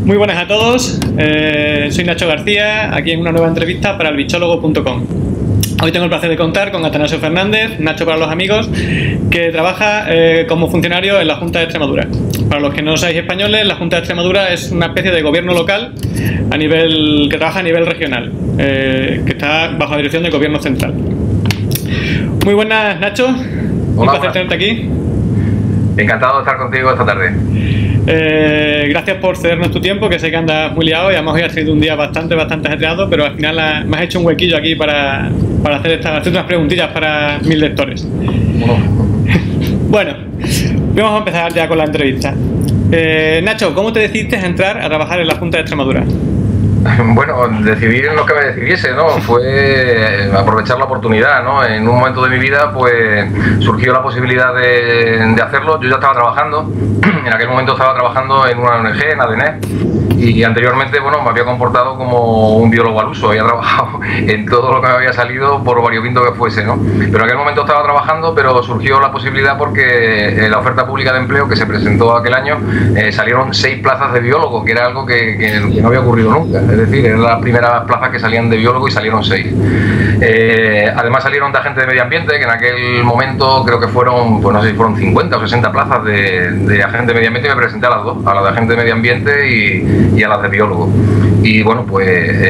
Muy buenas a todos, soy Nacho García, aquí en una nueva entrevista para elbichólogo.com. Hoy tengo el placer de contar con Atanasio Fernández, Nacho para los amigos, que trabaja como funcionario en la Junta de Extremadura. Para los que no seáis españoles, la Junta de Extremadura es una especie de gobierno local que trabaja a nivel regional, que está bajo la dirección del gobierno central. Muy buenas, Nacho. Un placer tenerte aquí. Encantado de estar contigo esta tarde. Gracias por cedernos tu tiempo, que sé que andas muy liado y además hoy ha sido un día bastante ajetreado, pero al final me has hecho un huequillo aquí para hacer unas preguntillas para mis lectores. Bueno, vamos a empezar ya con la entrevista. Nacho, ¿cómo te decidiste a entrar a trabajar en la Junta de Extremadura? Bueno, decidir en lo que me decidiese, ¿no? Fue aprovechar la oportunidad, ¿no? En un momento de mi vida, pues, surgió la posibilidad de hacerlo. Yo ya estaba trabajando, en aquel momento estaba trabajando en una ONG, en ADNET, y anteriormente, bueno, me había comportado como un biólogo al uso, había trabajado en todo lo que me había salido, por variopinto que fuese, ¿no? Pero en aquel momento estaba trabajando, pero surgió la posibilidad porque en la oferta pública de empleo que se presentó aquel año, salieron 6 plazas de biólogo, que era algo que no había ocurrido nunca. Es decir, eran las primeras plazas que salían de biólogo y salieron 6. Además salieron de agente de medio ambiente, que en aquel momento creo que fueron, pues no sé si fueron 50 o 60 plazas de agente de medio ambiente, y me presenté a las dos, a la de agente de medio ambiente y a las de biólogo. Y bueno, pues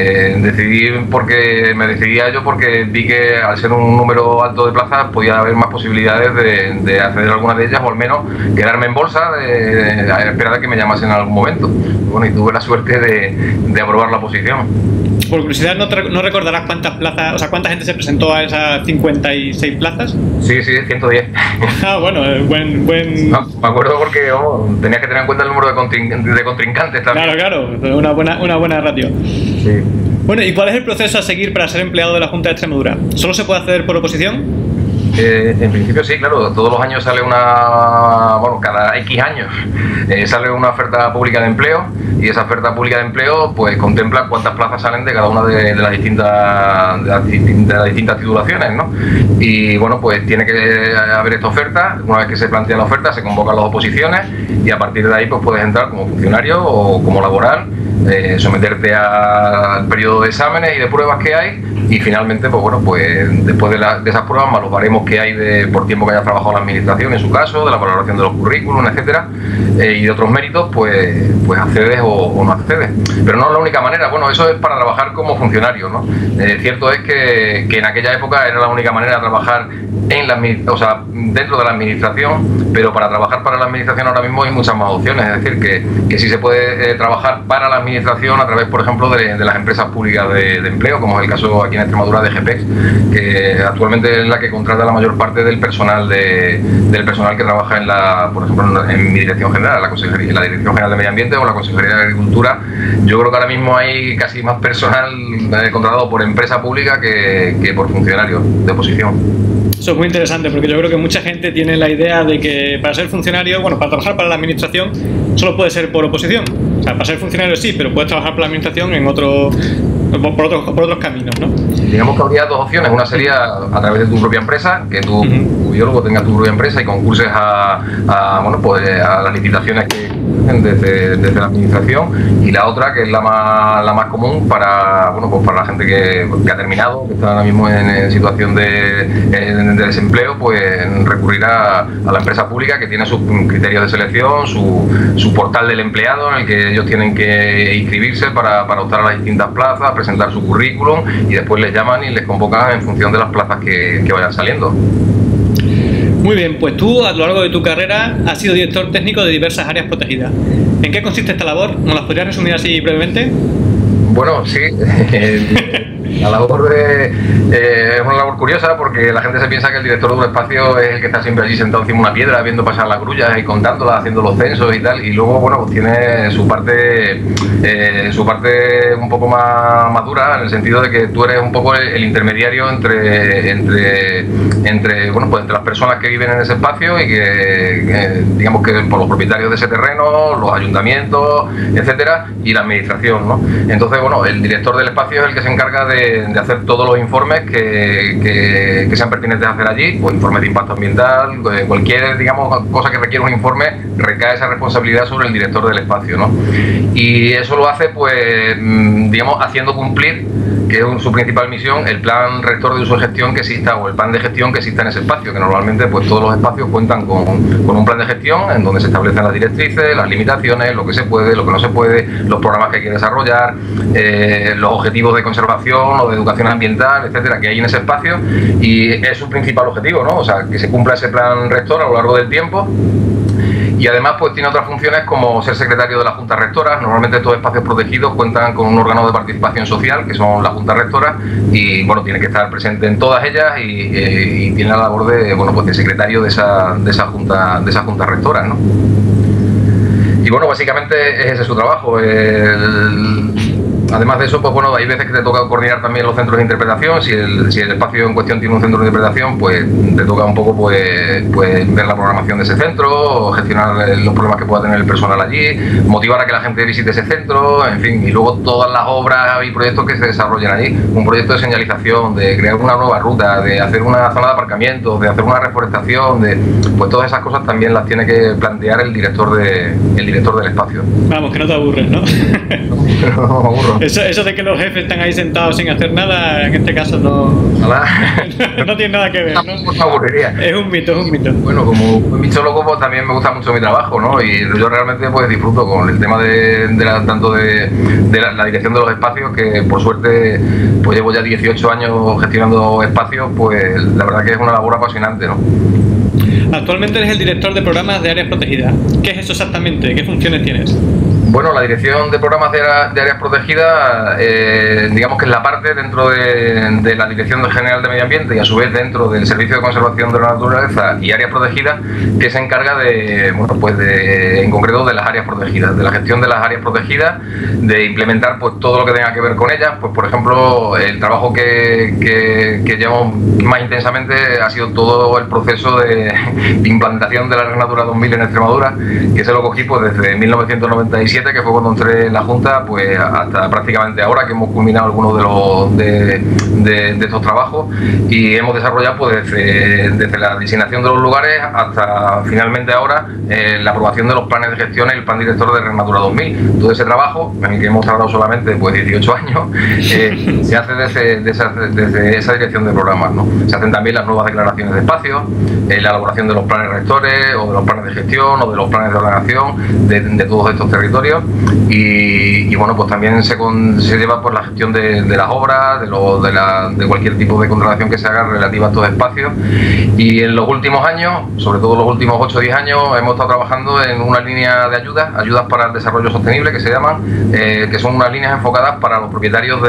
me decidí a ello porque vi que al ser un número alto de plazas podía haber más posibilidades de acceder a alguna de ellas, o al menos quedarme en bolsa a esperar a que me llamasen en algún momento. Bueno, y tuve la suerte de aprobar la posición. Por curiosidad, ¿no recordarás cuántas plazas, o sea, cuánta gente se presentó a esas 56 plazas? Sí, 110. Ah, bueno, buen... No, me acuerdo porque tenías que tener en cuenta el número de contrincantes también. Claro, una buena ratio. Sí. Bueno, ¿y cuál es el proceso a seguir para ser empleado de la Junta de Extremadura? ¿Solo se puede acceder por oposición? En principio sí, claro, todos los años sale cada X años sale una oferta pública de empleo, y esa oferta pública de empleo pues contempla cuántas plazas salen de cada una de las distintas titulaciones, ¿no? Y bueno, pues tiene que haber esta oferta. Una vez que se plantea la oferta, se convocan las oposiciones y a partir de ahí pues puedes entrar como funcionario o como laboral, someterte al periodo de exámenes y de pruebas que hay, y finalmente pues bueno, pues después de esas pruebas, más los baremos que hay por tiempo que hayas trabajado en la administración, en su caso, de la valoración de los currículum, etcétera, y de otros méritos, pues accedes o no accedes. Pero no es la única manera. Bueno, eso es para trabajar como funcionario, ¿no? Cierto es que en aquella época era la única manera de trabajar dentro de la administración, pero para trabajar para la administración ahora mismo hay muchas más opciones. Es decir, que sí se puede trabajar para la administración a través, por ejemplo, de las empresas públicas de empleo, como es el caso aquí en Extremadura de GPEX, que actualmente es la que contrata la mayor parte del personal que trabaja por ejemplo, en mi dirección general, la Dirección General de Medio Ambiente o la Consejería de Agricultura. Yo creo que ahora mismo hay casi más personal contratado por empresa pública que por funcionarios de oposición. Eso es muy interesante, porque yo creo que mucha gente tiene la idea de que para ser funcionario, bueno, para trabajar para la administración solo puede ser por oposición. O sea, para ser funcionario sí, pero puedes trabajar para la administración por otros caminos, ¿no? Digamos que habría dos opciones. Una sería a través de tu propia empresa, que tu biólogo tenga tu propia empresa y concurses a las licitaciones que desde la administración, y la otra, que es la más común para la gente que ha terminado, que está ahora mismo en situación de desempleo, pues recurrir a la empresa pública, que tiene sus criterios de selección, su portal del empleado, en el que ellos tienen que inscribirse para optar a las distintas plazas, presentar su currículum, y después les llaman y les convocan en función de las plazas que vayan saliendo. Muy bien, pues tú a lo largo de tu carrera has sido director técnico de diversas áreas protegidas. ¿En qué consiste esta labor? ¿Nos las podrías resumir así brevemente? Bueno, sí. La labor es una labor curiosa, porque la gente se piensa que el director de un espacio es el que está siempre allí sentado encima de una piedra viendo pasar las grullas y contándolas, haciendo los censos y tal, y luego bueno, pues tiene su parte un poco más dura, en el sentido de que tú eres un poco el intermediario entre las personas que viven en ese espacio y que digamos que por los propietarios de ese terreno, los ayuntamientos, etcétera, y la administración, ¿no? Entonces bueno, el director del espacio es el que se encarga de hacer todos los informes que sean pertinentes a hacer allí, pues informes de impacto ambiental, cualquier, digamos, cosa que requiera un informe, recae esa responsabilidad sobre el director del espacio, ¿no? Y eso lo hace, pues, digamos, haciendo cumplir, que es su principal misión, el plan rector de uso y gestión que exista, o el plan de gestión que exista en ese espacio, que normalmente pues todos los espacios cuentan con un plan de gestión en donde se establecen las directrices, las limitaciones, lo que se puede, lo que no se puede, los programas que hay que desarrollar, los objetivos de conservación o de educación ambiental, etcétera, que hay en ese espacio, y es su principal objetivo, ¿no? O sea, que se cumpla ese plan rector a lo largo del tiempo. Y además pues tiene otras funciones como ser secretario de la Junta Rectora. Normalmente estos espacios protegidos cuentan con un órgano de participación social, que son las Juntas Rectoras, y bueno, tiene que estar presente en todas ellas y tiene la labor de, bueno, pues de secretario de esa junta rectora, ¿no? Y bueno, básicamente ese es su trabajo. Además de eso, pues bueno, hay veces que te toca coordinar también los centros de interpretación. Si el espacio en cuestión tiene un centro de interpretación, pues te toca un poco pues ver la programación de ese centro, o gestionar los problemas que pueda tener el personal allí, motivar a que la gente visite ese centro, en fin, y luego todas las obras y proyectos que se desarrollen allí. Un proyecto de señalización, de crear una nueva ruta, de hacer una zona de aparcamiento, de hacer una reforestación, pues todas esas cosas también las tiene que plantear el director del espacio. Vamos, que no te aburres, ¿no? No me aburro. Eso de que los jefes están ahí sentados sin hacer nada, en este caso no tiene nada que ver, ¿no? Me aburriría. Es un mito. Bueno, como bichólogo pues también me gusta mucho mi trabajo, ¿no? Y yo realmente pues disfruto con el tema tanto de la dirección de los espacios, que por suerte pues llevo ya 18 años gestionando espacios, pues la verdad que es una labor apasionante, ¿no? Actualmente eres el director de programas de áreas protegidas. ¿Qué es eso exactamente? ¿Qué funciones tienes? Bueno, la dirección de programas de áreas protegidas, digamos que es la parte dentro de la Dirección General de Medio Ambiente y a su vez dentro del Servicio de Conservación de la Naturaleza y Áreas Protegidas, que se encarga en concreto de las áreas protegidas, de la gestión de las áreas protegidas, de implementar pues todo lo que tenga que ver con ellas. Pues por ejemplo, el trabajo que llevamos más intensamente ha sido todo el proceso de implantación de la Red Natura 2000 en Extremadura, que se lo cogí pues desde 1997, que fue cuando entré en la Junta, pues hasta prácticamente ahora, que hemos culminado algunos de estos trabajos, y hemos desarrollado pues desde la designación de los lugares hasta finalmente ahora la aprobación de los planes de gestión y el plan director de Red Natura 2000. Todo ese trabajo, en el que hemos tardado solamente pues 18 años, se hace desde esa dirección de programas, ¿no? Se hacen también las nuevas declaraciones de espacios, la elaboración de los planes rectores o de los planes de gestión o de los planes de ordenación de todos estos territorios, y bueno, pues también se lleva por la gestión de las obras, de cualquier tipo de contratación que se haga relativa a estos espacios. Y en los últimos años, sobre todo los últimos 8 o 10 años, hemos estado trabajando en una línea de ayudas para el desarrollo sostenible, que se llaman, que son unas líneas enfocadas para los propietarios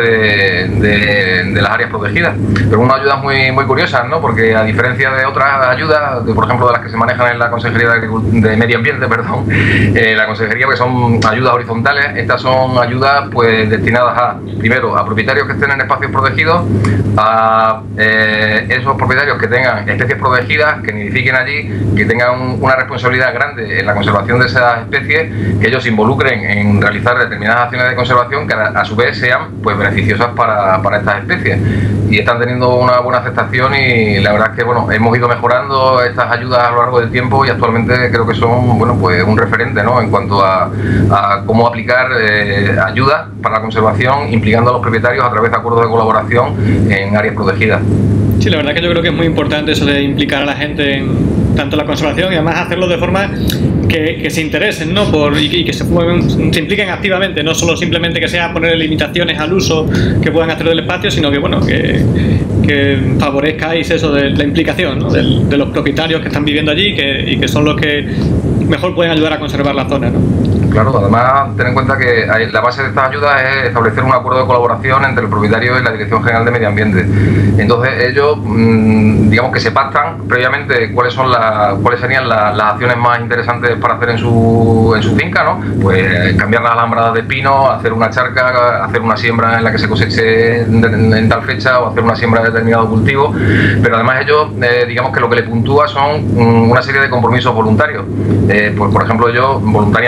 de las áreas protegidas, pero unas ayudas muy curiosas, ¿no? Porque a diferencia de otras ayudas, por ejemplo de las que se manejan en la Consejería de Medio Ambiente, la Consejería, que son ayudas horizontales, estas son ayudas pues destinadas primero a propietarios que estén en espacios protegidos, a esos propietarios que tengan especies protegidas, que nidifiquen allí, que tengan una responsabilidad grande en la conservación de esas especies, que ellos se involucren en realizar determinadas acciones de conservación que a su vez sean pues beneficiosas para estas especies. Y están teniendo una buena aceptación, y la verdad es que bueno, hemos ido mejorando estas ayudas a lo largo del tiempo, y actualmente creo que son pues un referente, ¿no?, en cuanto a cómo aplicar ayudas para la conservación implicando a los propietarios a través de acuerdos de colaboración en áreas protegidas. Sí, la verdad que yo creo que es muy importante eso de implicar a la gente en tanto la conservación, y además hacerlo de forma que se interesen, ¿no? Y que se impliquen activamente, no solo simplemente que sea poner limitaciones al uso que puedan hacer del espacio, sino que bueno, que favorezcáis eso de la implicación, ¿no?, de los propietarios que están viviendo allí y que son los que mejor pueden ayudar a conservar la zona, ¿no? Claro, además ten en cuenta que la base de estas ayudas es establecer un acuerdo de colaboración entre el propietario y la Dirección General de Medio Ambiente. Entonces ellos, digamos que se pactan previamente cuáles serían las acciones más interesantes para hacer en su finca, ¿no? Pues cambiar las alambradas de pino, hacer una charca, hacer una siembra en la que se coseche en tal fecha, o hacer una siembra de determinado cultivo. Pero además ellos, digamos que lo que le puntúa son una serie de compromisos voluntarios. Pues por ejemplo, ellos voluntariamente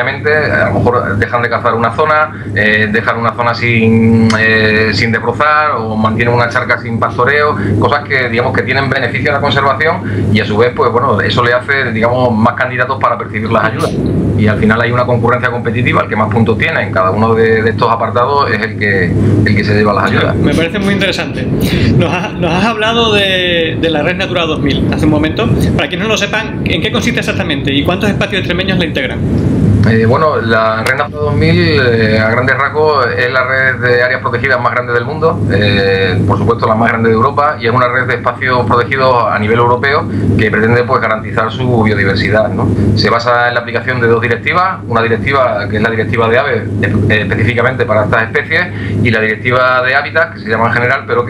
a lo mejor dejan de cazar una zona, dejan una zona sin debrozar, o mantienen una charca sin pastoreo, cosas que digamos que tienen beneficio a la conservación, y a su vez pues bueno, eso le hace digamos más candidatos para percibir las ayudas, y al final hay una concurrencia competitiva. El que más puntos tiene en cada uno de estos apartados es el que se lleva las ayudas. Me parece muy interesante. Nos has hablado de la Red Natura 2000 hace un momento. Para quienes no lo sepan, ¿en qué consiste exactamente y cuántos espacios extremeños la integran? Bueno, la Red Natura 2000 a grandes rasgos es la red de áreas protegidas más grande del mundo, por supuesto la más grande de Europa, y es una red de espacios protegidos a nivel europeo que pretende pues garantizar su biodiversidad, ¿no? Se basa en la aplicación de dos directivas, una directiva que es la directiva de aves específicamente para estas especies, y la directiva de hábitat, que se llama en general, pero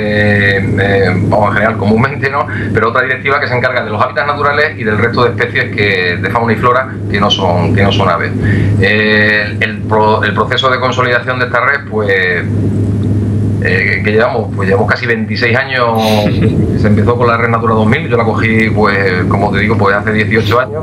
que vamos, en general comúnmente no, pero otra directiva que se encarga de los hábitats naturales y del resto de especies de fauna y flora que no son aves. El proceso de consolidación de esta red, pues que llevamos casi 26 años. Se empezó con la Red Natura 2000, yo la cogí pues como te digo pues hace 18 años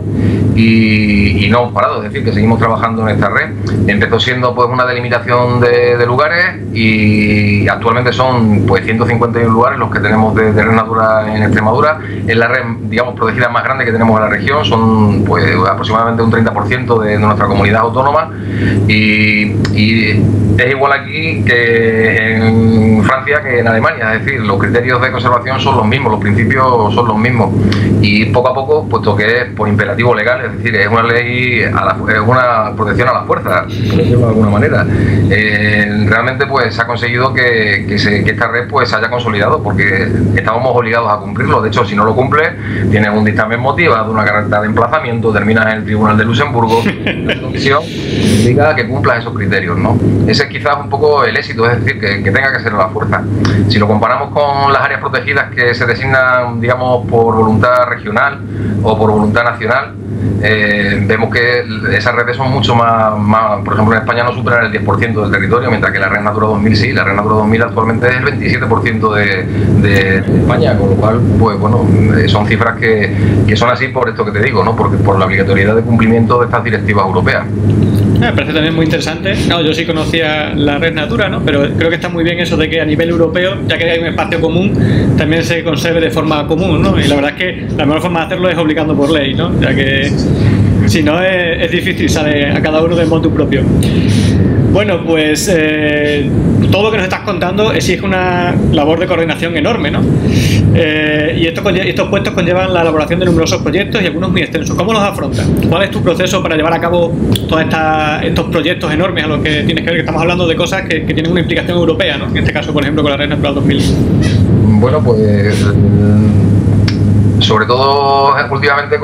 y no hemos parado, es decir que seguimos trabajando en esta red. Empezó siendo pues una delimitación de lugares, y actualmente son pues 151 lugares los que tenemos de Red Natura en Extremadura. Es la red digamos protegida más grande que tenemos en la región, son pues aproximadamente un 30% de nuestra comunidad autónoma, y es igual aquí que en Francia que en Alemania, es decir, los criterios de conservación son los mismos, los principios son los mismos, y poco a poco, puesto que es por imperativo legal, es decir, es una ley, es una protección a la fuerza, por decirlo de alguna manera. Realmente pues se ha conseguido que esta red pues se haya consolidado, porque estábamos obligados a cumplirlo. De hecho, si no lo cumples, tienes un dictamen motivado, una carta de emplazamiento, terminas en el Tribunal de Luxemburgo, la comisión diga que cumplas esos criterios, ¿no? Ese es quizás un poco el éxito, es decir, que tenga que ser a la fuerza. Si lo comparamos con las áreas protegidas que se designan, digamos, por voluntad regional o por voluntad nacional, vemos que esas redes son mucho más, por ejemplo en España no superan el 10% del territorio, mientras que la Red Natura 2000 sí. La Red Natura 2000 actualmente es el 27% de España, con lo cual pues bueno, son cifras que son así por esto que te digo, ¿no? Porque por la obligatoriedad de cumplimiento de estas directivas europeas. Me parece también muy interesante. No, yo sí conocía la Red Natura, ¿no? Pero creo que está muy bien eso de que a nivel europeo, ya que hay un espacio común, también se conserve de forma común, ¿no? Y la verdad es que la mejor forma de hacerlo es obligando por ley, ¿no? Ya que si no es difícil, sale a cada uno de motu propio. Bueno, pues todo lo que nos estás contando exige una labor de coordinación enorme, ¿no? Y estos puestos conllevan la elaboración de numerosos proyectos y algunos muy extensos. ¿Cómo los afrontas? ¿Cuál es tu proceso para llevar a cabo todos estos proyectos enormes a los que tienes que ver? Que estamos hablando de cosas que tienen una implicación europea, ¿no? En este caso, por ejemplo, con la Red Natura 2000. Bueno, pues sobre todo últimamente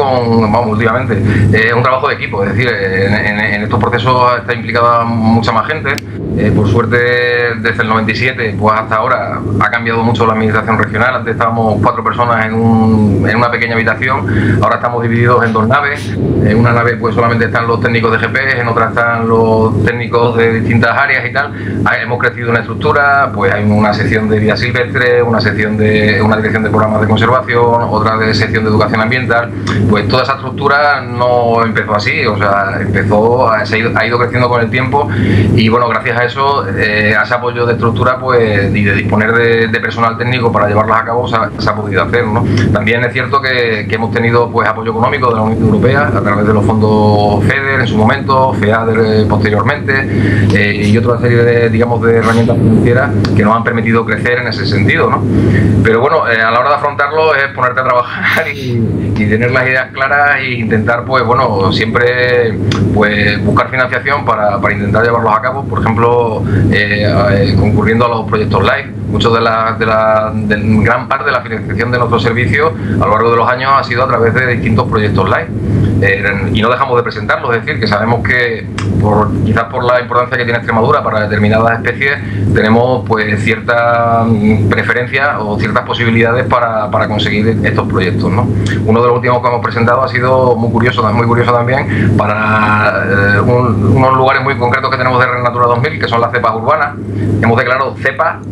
es un trabajo de equipo, es decir, en estos procesos está implicada mucha más gente. Por suerte, desde el 97 pues hasta ahora ha cambiado mucho la administración regional. Antes estábamos 4 personas en una pequeña habitación, ahora estamos divididos en 2 naves. En una nave pues solamente están los técnicos de GPS, en otra están los técnicos de distintas áreas y tal. Hemos crecido una estructura, pues hay una sección de vida silvestre, una dirección de programas de conservación, otra de sección de educación ambiental. Pues toda esa estructura no empezó así, o sea, ha ido creciendo con el tiempo, y bueno, gracias a eso, a ese apoyo de estructura pues y de disponer de personal técnico para llevarlas a cabo se ha podido hacer, ¿no? También es cierto que hemos tenido pues apoyo económico de la Unión Europea a través de los fondos FEDER en su momento, FEADER posteriormente, y otra serie de herramientas financieras que nos han permitido crecer en ese sentido, ¿no? Pero bueno, a la hora de afrontarlo es ponerte a trabajar y tener las ideas claras e intentar pues bueno, siempre pues buscar financiación para intentar llevarlos a cabo. Por ejemplo, concurriendo a los proyectos LIFE. Mucho de gran parte de la financiación de nuestros servicios a lo largo de los años ha sido a través de distintos proyectos LIFE. Y no dejamos de presentarlos, es decir, que sabemos que quizás por la importancia que tiene Extremadura para determinadas especies, tenemos pues cierta preferencia o ciertas posibilidades para conseguir estos proyectos, ¿no? Uno de los últimos que hemos presentado ha sido muy curioso también, para unos lugares muy concretos que tenemos de Red Natura 2000, que son las cepas urbanas. Hemos declarado cepas dentro de los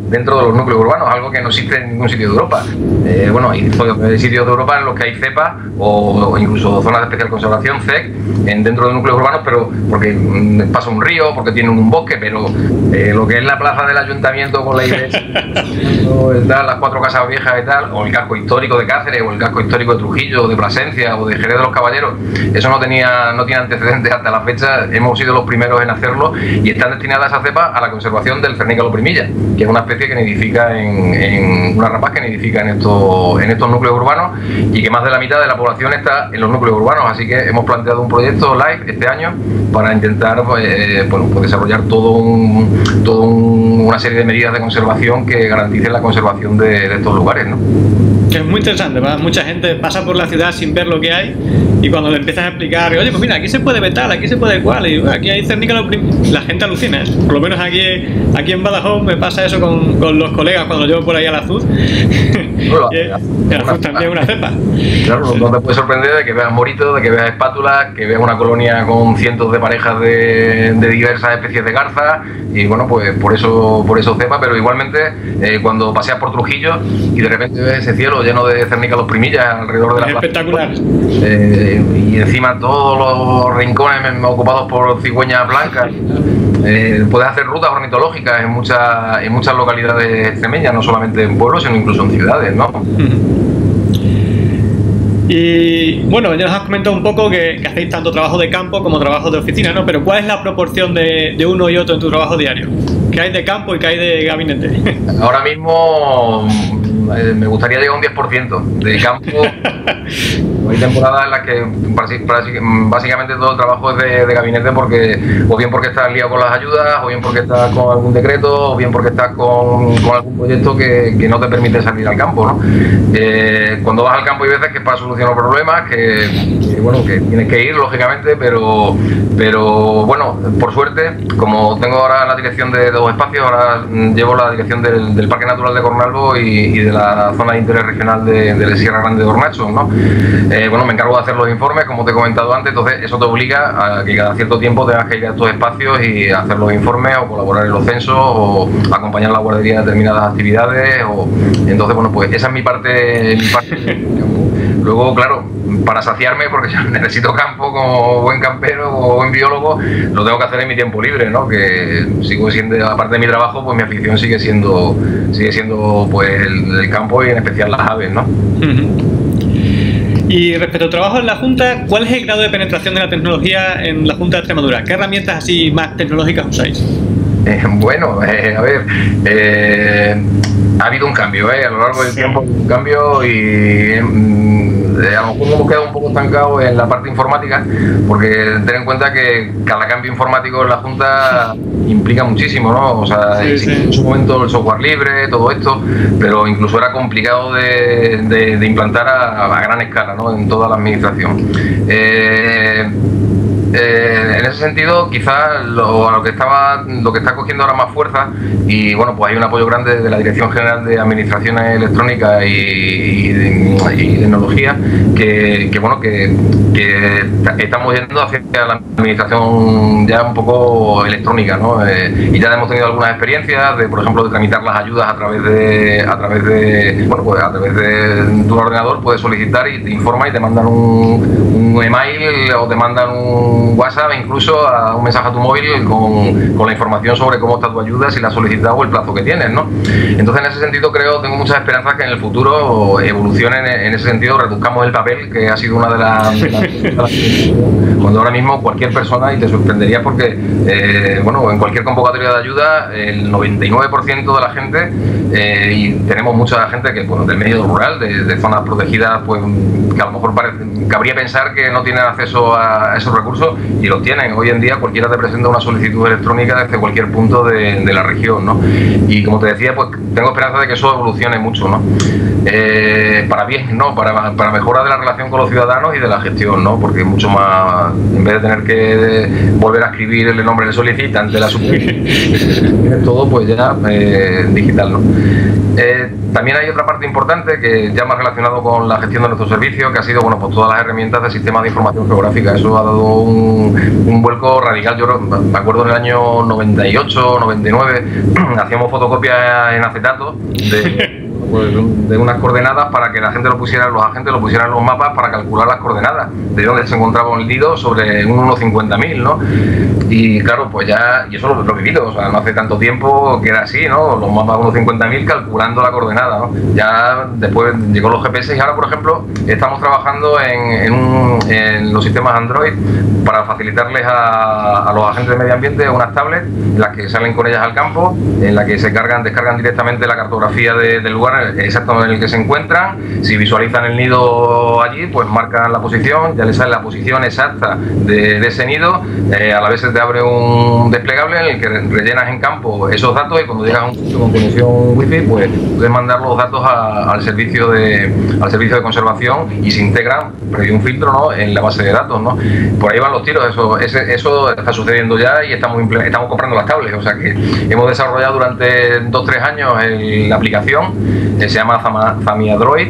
los núcleos urbanos, algo que no existe en ningún sitio de Europa. Bueno, hay sitios de Europa en los que hay cepa o incluso zonas de especial conservación, CEC, dentro de núcleos urbanos, pero porque pasa un río, porque tienen un bosque, pero lo que es la plaza del ayuntamiento con la iglesia, las 4 casas viejas y tal, o el casco histórico de Cáceres, o el casco histórico de Trujillo, de Plasencia, o de Jerez de los Caballeros, eso no tiene antecedentes hasta la fecha. Hemos sido los primeros en hacerlo y están destinadas a cepa a la conservación del Cernica loprimilla, que es una especie que nidifica una rapaz que nidifica en estos núcleos urbanos, y que más de la mitad de la población está en los núcleos urbanos. Así que hemos planteado un proyecto LIFE este año para intentar pues desarrollar una serie de medidas de conservación que garanticen la conservación de estos lugares, ¿no? Que es muy interesante, ¿verdad? Mucha gente pasa por la ciudad sin ver lo que hay, y cuando le empiezas a explicar, oye, pues mira, aquí se puede tal, aquí se puede cual, y aquí hay Cernica loprimilla, la gente alucina, ¿eh? Por lo menos aquí en Badajoz me pasa eso con los colegas cuando llevo por ahí a la Azuz. Y la Azuz también es una cepa. Claro, no te puede sorprender de que veas moritos, de que veas espátulas, que veas una colonia con cientos de parejas de diversas especies de garza, y bueno, pues por eso cepa. Pero igualmente cuando paseas por Trujillo y de repente ves ese cielo lleno de Cernica loprimillas alrededor de la plaza, espectacular. Y encima todos los rincones ocupados por cigüeñas blancas. Puedes hacer rutas ornitológicas en muchas localidades extremeñas, no solamente en pueblos, sino incluso en ciudades, ¿no? Y bueno, ya nos has comentado un poco que hacéis tanto trabajo de campo como trabajo de oficina, ¿no? Pero ¿cuál es la proporción de uno y otro en tu trabajo diario? ¿Qué hay de campo y qué hay de gabinete? Ahora mismo me gustaría llegar a un 10% de campo. Hay temporadas en las que básicamente todo el trabajo es de gabinete, o bien porque estás liado con las ayudas, o bien porque estás con algún decreto, o bien porque estás con algún proyecto que no te permite salir al campo, ¿no? Cuando vas al campo hay veces que es para solucionar problemas, que tienes que ir, lógicamente, pero bueno, por suerte, como tengo ahora la dirección de 2 espacios, ahora llevo la dirección del Parque Natural de Cornalvo y de la zona de interés regional de la Sierra Grande de Hornacho, ¿no? Bueno, me encargo de hacer los informes, como te he comentado antes, entonces eso te obliga a que cada cierto tiempo tengas que ir a estos espacios y hacer los informes, o colaborar en los censos, o acompañar a la guardería en determinadas actividades, entonces, bueno, pues esa es mi parte. Luego, claro, para saciarme, porque yo necesito campo como buen campero o buen biólogo, lo tengo que hacer en mi tiempo libre, ¿no? Que sigo siendo, aparte de mi trabajo, pues mi afición sigue siendo pues el campo, y en especial las aves, ¿no? Y respecto al trabajo en la Junta, ¿cuál es el grado de penetración de la tecnología en la Junta de Extremadura? ¿Qué herramientas así más tecnológicas usáis? Bueno, a ver, ha habido un cambio, a lo largo del tiempo, un cambio, y a lo mejor nos hemos quedado un poco estancados en la parte informática, porque ten en cuenta que cada cambio informático en la Junta implica muchísimo, ¿no? O sea, en su momento el software libre, todo esto, pero incluso era complicado de implantar a gran escala, ¿no? En toda la administración. En ese sentido, quizás lo que está cogiendo ahora más fuerza, y bueno, pues hay un apoyo grande de la Dirección General de Administraciones Electrónicas y Tecnología, que estamos yendo hacia la administración ya un poco electrónica, ¿no? Y ya hemos tenido algunas experiencias por ejemplo, de tramitar las ayudas a través de tu ordenador. Puedes solicitar y te informa y te mandan un email, o te mandan un WhatsApp, incluso a un mensaje a tu móvil con la información sobre cómo está tu ayuda, si la has solicitado o el plazo que tienes, ¿no? Entonces, en ese sentido, tengo muchas esperanzas que en el futuro evolucionen en ese sentido, reduzcamos el papel, que ha sido una de las cuando ahora mismo cualquier persona, y te sorprendería porque bueno, en cualquier convocatoria de ayuda, el 99% de la gente, y tenemos mucha gente que, bueno, del medio rural, de zonas protegidas, pues que a lo mejor cabría pensar que no tienen acceso a esos recursos, y los tienen. Hoy en día cualquiera te presenta una solicitud electrónica desde cualquier punto de la región, ¿no? Y como te decía, pues tengo esperanza de que eso evolucione mucho, ¿no? Para bien, ¿no? Para mejora de la relación con los ciudadanos y de la gestión, ¿no? Porque mucho más, en vez de tener que volver a escribir el nombre del solicitante, la superficie, todo pues ya digital, ¿no? También hay otra parte importante que ya más relacionado con la gestión de nuestro servicio, que ha sido, bueno, pues todas las herramientas del sistema de información geográfica. Eso ha dado un vuelco radical. Yo me acuerdo en el año 98, 99, hacíamos fotocopias en acetato de unas coordenadas para que la gente los agentes lo pusieran en los mapas para calcular las coordenadas de dónde se encontraba un nido sobre un 1,50.000, ¿no? Y claro, pues ya, y eso lo he vivido, o sea, no hace tanto tiempo que era así, ¿no? Los mapas 1,50.000 calculando la coordenada, ¿no? Ya después llegó los GPS y ahora, por ejemplo, estamos trabajando en los sistemas Android para facilitarles a los agentes de medio ambiente unas tablets en las que salen con ellas al campo, en las que descargan directamente la cartografía del lugar exacto en el que se encuentran. Si visualizan el nido allí, pues marcan la posición, ya les sale la posición exacta de ese nido. A la vez se te abre un desplegable en el que rellenas en campo esos datos y cuando llegas a un sitio con conexión wifi, pues puedes mandar los datos al servicio de conservación y se integran previo un filtro, ¿no?, en la base de datos, ¿no? Por ahí van los tiros. Eso está sucediendo ya y estamos comprando las tablets. O sea que hemos desarrollado durante 2-3 años la aplicación, se llama Zamiadroid,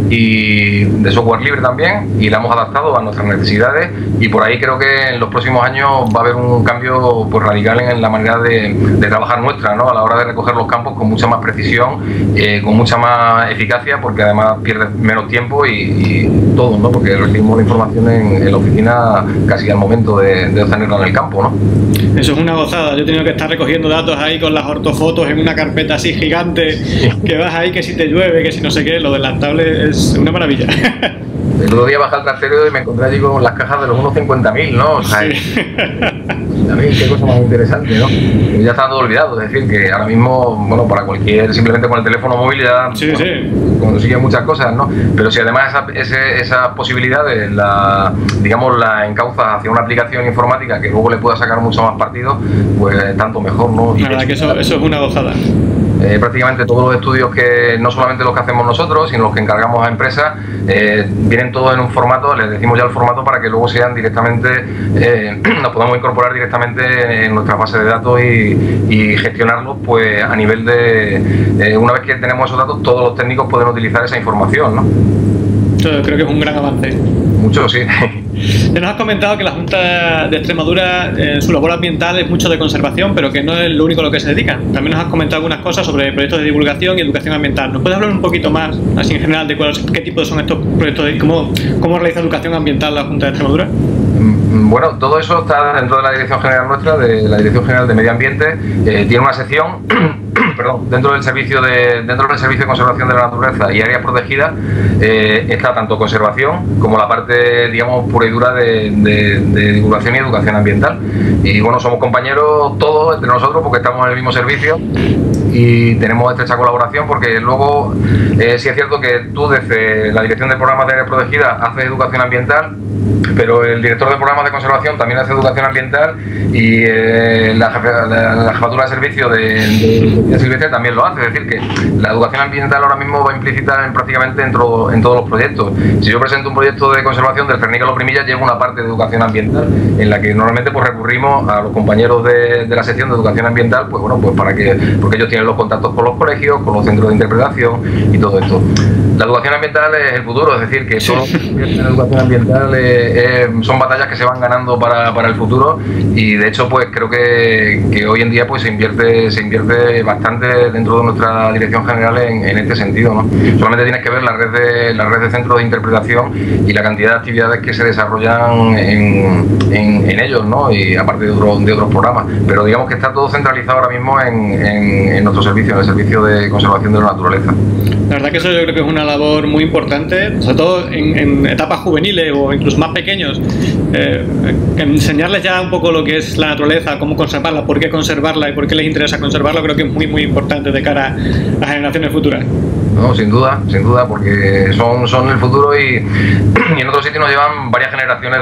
y de software libre también, y la hemos adaptado a nuestras necesidades, y por ahí creo que en los próximos años va a haber un cambio, pues, radical en la manera de trabajar nuestra, ¿no?, a la hora de recoger los campos con mucha más precisión, con mucha más eficacia, porque además pierdes menos tiempo y todo, ¿no?, porque recibimos la información en la oficina casi al momento de obtenerla en el campo, ¿no? Eso es una gozada. Yo he tenido que estar recogiendo datos ahí con las ortofotos en una carpeta así gigante, que vas ahí, que si te llueve, que si no sé qué. Lo de las tablets es una maravilla. El otro día bajé al trastero y me encontré allí con las cajas de los 1,50.000, ¿no? O sea, sí. También qué cosa más interesante, ¿no? Ya está todo olvidado, es decir, que ahora mismo, bueno, para simplemente con el teléfono móvil ya consigue muchas cosas, ¿no? Pero si además esas posibilidades la encauzas hacia una aplicación informática que luego le pueda sacar mucho más partido, pues tanto mejor, ¿no? La verdad que eso es una gozada. Prácticamente todos los estudios, que no solamente los que hacemos nosotros, sino los que encargamos a empresas, vienen todos en un formato. Les decimos ya el formato para que luego sean directamente, nos podamos incorporar directamente en nuestra base de datos y gestionarlos, pues a nivel de una vez que tenemos esos datos, todos los técnicos pueden utilizar esa información, ¿no? Yo creo que es un gran avance. Mucho, sí. Ya nos has comentado que la Junta de Extremadura, su labor ambiental es mucho de conservación, pero que no es lo único a lo que se dedican. También nos has comentado algunas cosas sobre proyectos de divulgación y educación ambiental. ¿Nos puedes hablar un poquito más, así en general, de qué tipo son estos proyectos y cómo realiza educación ambiental la Junta de Extremadura? Bueno, todo eso está dentro de la Dirección General nuestra, de la Dirección General de Medio Ambiente. Tiene una sección dentro del servicio de conservación de la naturaleza y áreas protegidas. Está tanto conservación como la parte, digamos, pura y dura de divulgación y educación ambiental. Y bueno, somos compañeros todos entre nosotros porque estamos en el mismo servicio y tenemos estrecha colaboración, porque luego sí es cierto que tú desde la Dirección de Programas de Áreas Protegidas haces educación ambiental, pero el director de programas de conservación también hace educación ambiental, y la jefatura de servicio de vida silvestre también lo hace. Es decir, que la educación ambiental ahora mismo va implícita prácticamente en todos los proyectos. Si yo presento un proyecto de conservación del Cernícalo Primilla, lleva una parte de educación ambiental en la que normalmente pues recurrimos a los compañeros de la sección de educación ambiental, pues bueno, pues porque ellos tienen los contactos con los colegios, con los centros de interpretación y todo esto. La educación ambiental es el futuro, es decir, que todo en la educación ambiental son batallas que se van ganando para el futuro, y de hecho pues creo que hoy en día pues se invierte bastante dentro de nuestra dirección general en este sentido, ¿no? Solamente tienes que ver la red de centros de interpretación y la cantidad de actividades que se desarrollan en ellos, ¿no? Y aparte de otros programas, pero digamos que está todo centralizado ahora mismo en nuestro servicio, en el servicio de conservación de la naturaleza. La verdad que eso yo creo que es una labor muy importante, sobre todo en etapas juveniles o incluso más pequeños. Enseñarles ya un poco lo que es la naturaleza, cómo conservarla, por qué conservarla y por qué les interesa conservarla, creo que es muy muy importante de cara a las generaciones futuras. No, sin duda, porque son el futuro, y en otros sitios nos llevan varias generaciones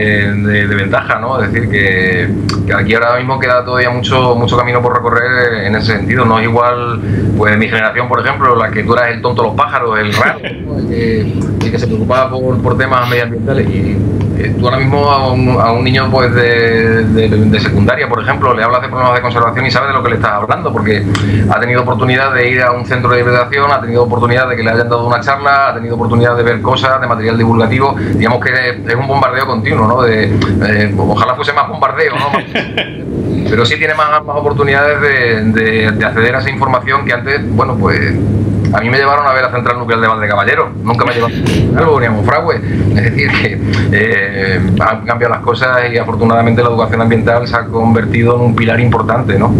de ventaja, ¿no? Es decir, que aquí ahora mismo queda todavía mucho camino por recorrer en ese sentido. No es igual, pues mi generación, por ejemplo, la que tú eras el tonto de los pájaros, el raro, ¿no? el que se preocupaba por temas medioambientales, y Tú ahora mismo a un niño pues de secundaria, por ejemplo, le hablas de problemas de conservación y sabe de lo que le estás hablando, porque ha tenido oportunidad de ir a un centro de interpretación, ha tenido oportunidad de que le hayan dado una charla, ha tenido oportunidad de ver cosas, de material divulgativo. Digamos que es un bombardeo continuo, ¿no? Ojalá fuese más bombardeo, ¿no? Pero sí tiene más oportunidades de acceder a esa información que antes, bueno, pues a mí me llevaron a ver la central nuclear de Valdecaballero, nunca me llevaron a algo ni a Monfragüe. Es decir, que han cambiado las cosas y afortunadamente la educación ambiental se ha convertido en un pilar importante, ¿no?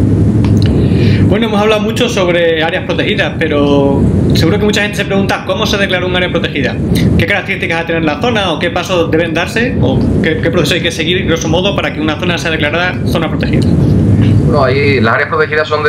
Bueno, hemos hablado mucho sobre áreas protegidas, pero seguro que mucha gente se pregunta cómo se declara un área protegida. ¿Qué características ha de tener la zona o qué pasos deben darse o qué proceso hay que seguir, grosso modo, para que una zona sea declarada zona protegida? Bueno, ahí las áreas protegidas son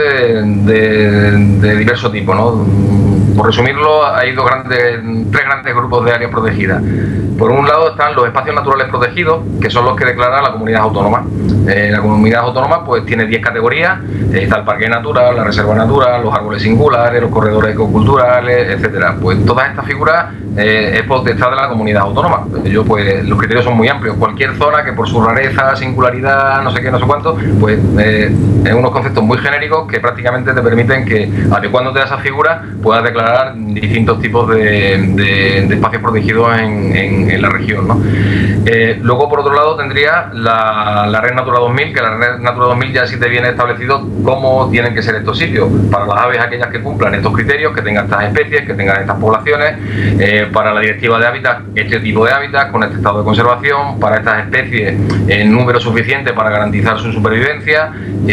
de diverso tipo, ¿no? Por resumirlo, hay tres grandes grupos de áreas protegidas. Por un lado están los espacios naturales protegidos, que son los que declara la comunidad autónoma. La comunidad autónoma pues tiene 10 categorías. Está el parque natural, la reserva natural, los árboles singulares, los corredores ecoculturales, etcétera. Pues todas estas figuras es potestad de la comunidad autónoma. Pues los criterios son muy amplios. Cualquier zona que por su rareza, singularidad, no sé qué, no sé cuánto, pues es unos conceptos muy genéricos que prácticamente te permiten que, adecuándote a esa figura, puedas declarar distintos tipos de espacios protegidos en la región, ¿no? Luego, por otro lado, tendría la Red Natura 2000, que la Red Natura 2000 ya sí te viene establecido cómo tienen que ser estos sitios. Para las aves, aquellas que cumplan estos criterios, que tengan estas especies, que tengan estas poblaciones. Para la directiva de hábitat, este tipo de hábitat con este estado de conservación. Para estas especies, en número suficiente para garantizar su supervivencia.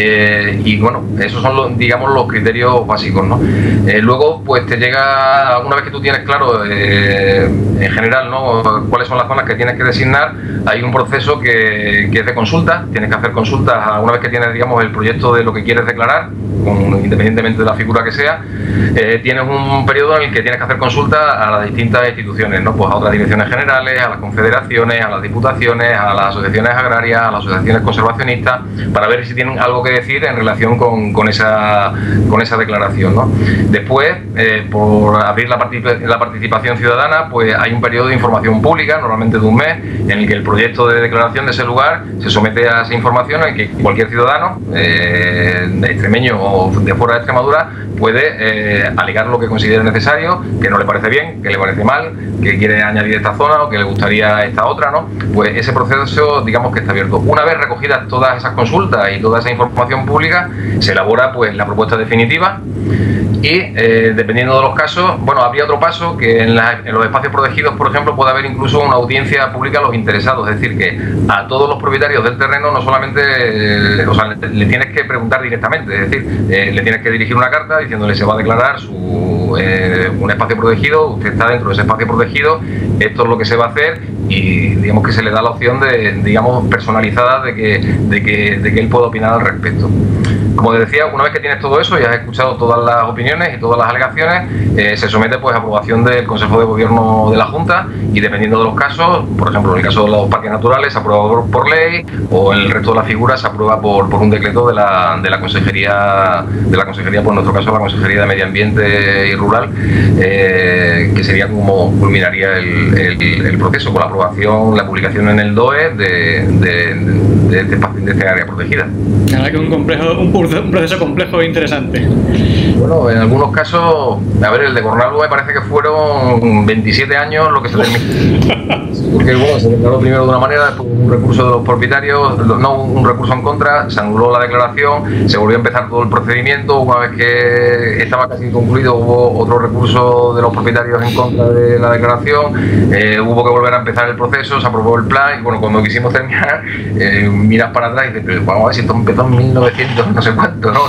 Y bueno, esos son digamos los criterios básicos, ¿no? Luego, pues te llega, una vez que tú tienes claro en general, ¿no?, cuáles son las zonas que tienes que designar, hay un proceso que es de consulta. Tienes que hacer consultas una vez que tienes, digamos, el proyecto de lo que quieres declarar, independientemente de la figura que sea. Tienes un periodo en el que tienes que hacer consulta a las distintas instituciones, ¿no? Pues a otras direcciones generales, a las confederaciones, a las diputaciones, a las asociaciones agrarias, a las asociaciones conservacionistas, para ver si tienen algo que decir en relación con esa declaración, ¿no? Después, por abrir la participación ciudadana, pues hay un periodo de información pública, normalmente de un mes, en el que el proyecto de declaración de ese lugar se somete a esa información, en el que cualquier ciudadano, extremeño o de fuera de Extremadura, puede alegar lo que considere necesario, que no le parece bien, que le parece mal, que quiere añadir esta zona o que le gustaría esta otra, ¿no? Pues ese proceso, digamos que está abierto. Una vez recogidas todas esas consultas y toda esa información pública, se elabora pues la propuesta definitiva. Y dependiendo de los casos, bueno, habría otro paso, que en los espacios protegidos, por ejemplo, puede haber incluso una audiencia pública a los interesados. Es decir, que a todos los propietarios del terreno no solamente le tienes que preguntar directamente, es decir, le tienes que dirigir una carta diciéndole se va a declarar un espacio protegido, usted está dentro de ese espacio protegido, esto es lo que se va a hacer, y digamos que se le da la opción digamos, personalizada de que él pueda opinar al respecto. Como te decía, una vez que tienes todo eso y has escuchado todas las opiniones y todas las alegaciones, se somete pues a aprobación del Consejo de Gobierno de la Junta, y dependiendo de los casos, por ejemplo, en el caso de los parques naturales se aprueba por ley, o en el resto de las figuras se aprueba por un decreto de la Consejería, pues en nuestro caso la Consejería de Medio Ambiente y Rural, que sería como culminaría el proceso, con la aprobación, la publicación en el DOE de este área protegida. La verdad que un proceso complejo e interesante. Bueno, en algunos casos, a ver, el de Cornalvo me parece que fueron 27 años lo que se terminó. Porque bueno, se declaró primero de una manera, después un recurso de los propietarios, no un recurso en contra, se anuló la declaración, se volvió a empezar todo el procedimiento. Una vez que estaba casi concluido, hubo otro recurso de los propietarios en contra de la declaración, hubo que volver a empezar el proceso, se aprobó el plan, y bueno, cuando quisimos terminar, miras para atrás y dices, pero vamos a ver si esto empezó en 1900, no sé cuánto, ¿no?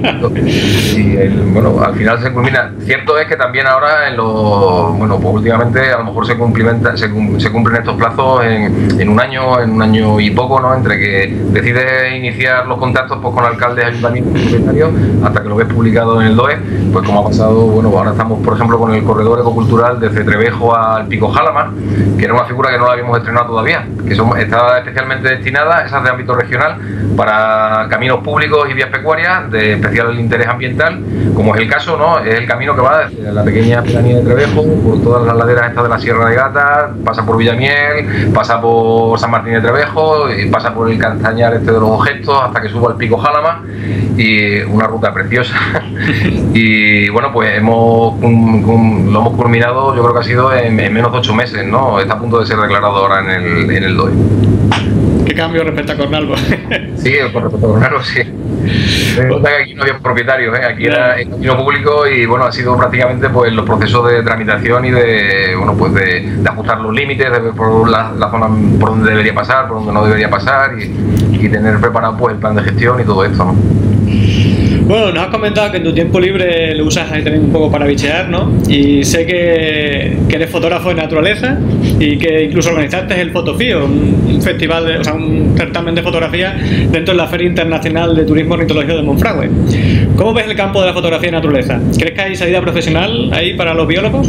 Y bueno, al final se culmina. Cierto es que también ahora, bueno, pues últimamente a lo mejor se cumplen estos plazos en un año y poco, ¿no? Entre que decides iniciar los contactos pues, con alcaldes, ayuntamientos, propietarios, hasta que lo ves publicado en el DOE, pues como ha pasado, bueno, ahora estamos, por ejemplo, con el corredor ecocultural desde Trevejo al Pico Jalama, que era una figura que no la habíamos estrenado todavía, que está especialmente destinada, esa de ámbito regional, para caminos públicos y vías pecuarias de especial interés ambiental, como es el caso, ¿no? Es el camino que va desde la pequeña pedanía de Trevejo, por todas las laderas estas de la Sierra de Gata, pasa por Villamiel, pasa por San Martín de Trevejo, y pasa por el Castañar este de los Objetos, hasta que suba al Pico Jálama, y una ruta preciosa. Y bueno, pues lo hemos culminado, yo creo que ha sido en menos de 8 meses, ¿no? Está a punto de ser declarado ahora en el DOI. ¿Qué cambio respecto a Cornalvo? Sí, con respecto a Cornalvo, sí. Aquí no había propietarios, aquí era el camino público y bueno, ha sido prácticamente pues los procesos de tramitación y de ajustar los límites, de ver por la zona por donde debería pasar, por donde no debería pasar y tener preparado pues el plan de gestión y todo esto, ¿no? Bueno, nos has comentado que en tu tiempo libre lo usas ahí también un poco para bichear, ¿no? Y sé que eres fotógrafo de naturaleza y que incluso organizaste el Fotofío, un festival, un certamen de fotografía dentro de la Feria Internacional de Turismo Ornitológico de Monfragüe. ¿Cómo ves el campo de la fotografía de naturaleza? ¿Crees que hay salida profesional ahí para los biólogos?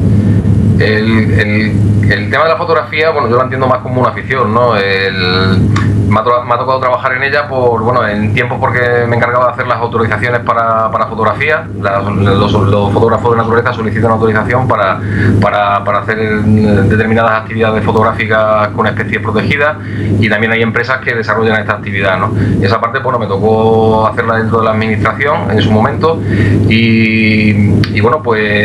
El tema de la fotografía, bueno, yo lo entiendo más como una afición, ¿no? Me ha tocado trabajar en ella en tiempos porque me encargaba de hacer las autorizaciones para fotografía. Los fotógrafos de naturaleza solicitan autorización para hacer determinadas actividades fotográficas con especies protegidas y también hay empresas que desarrollan esta actividad, ¿no? Y esa parte, bueno, me tocó hacerla dentro de la administración en su momento y bueno,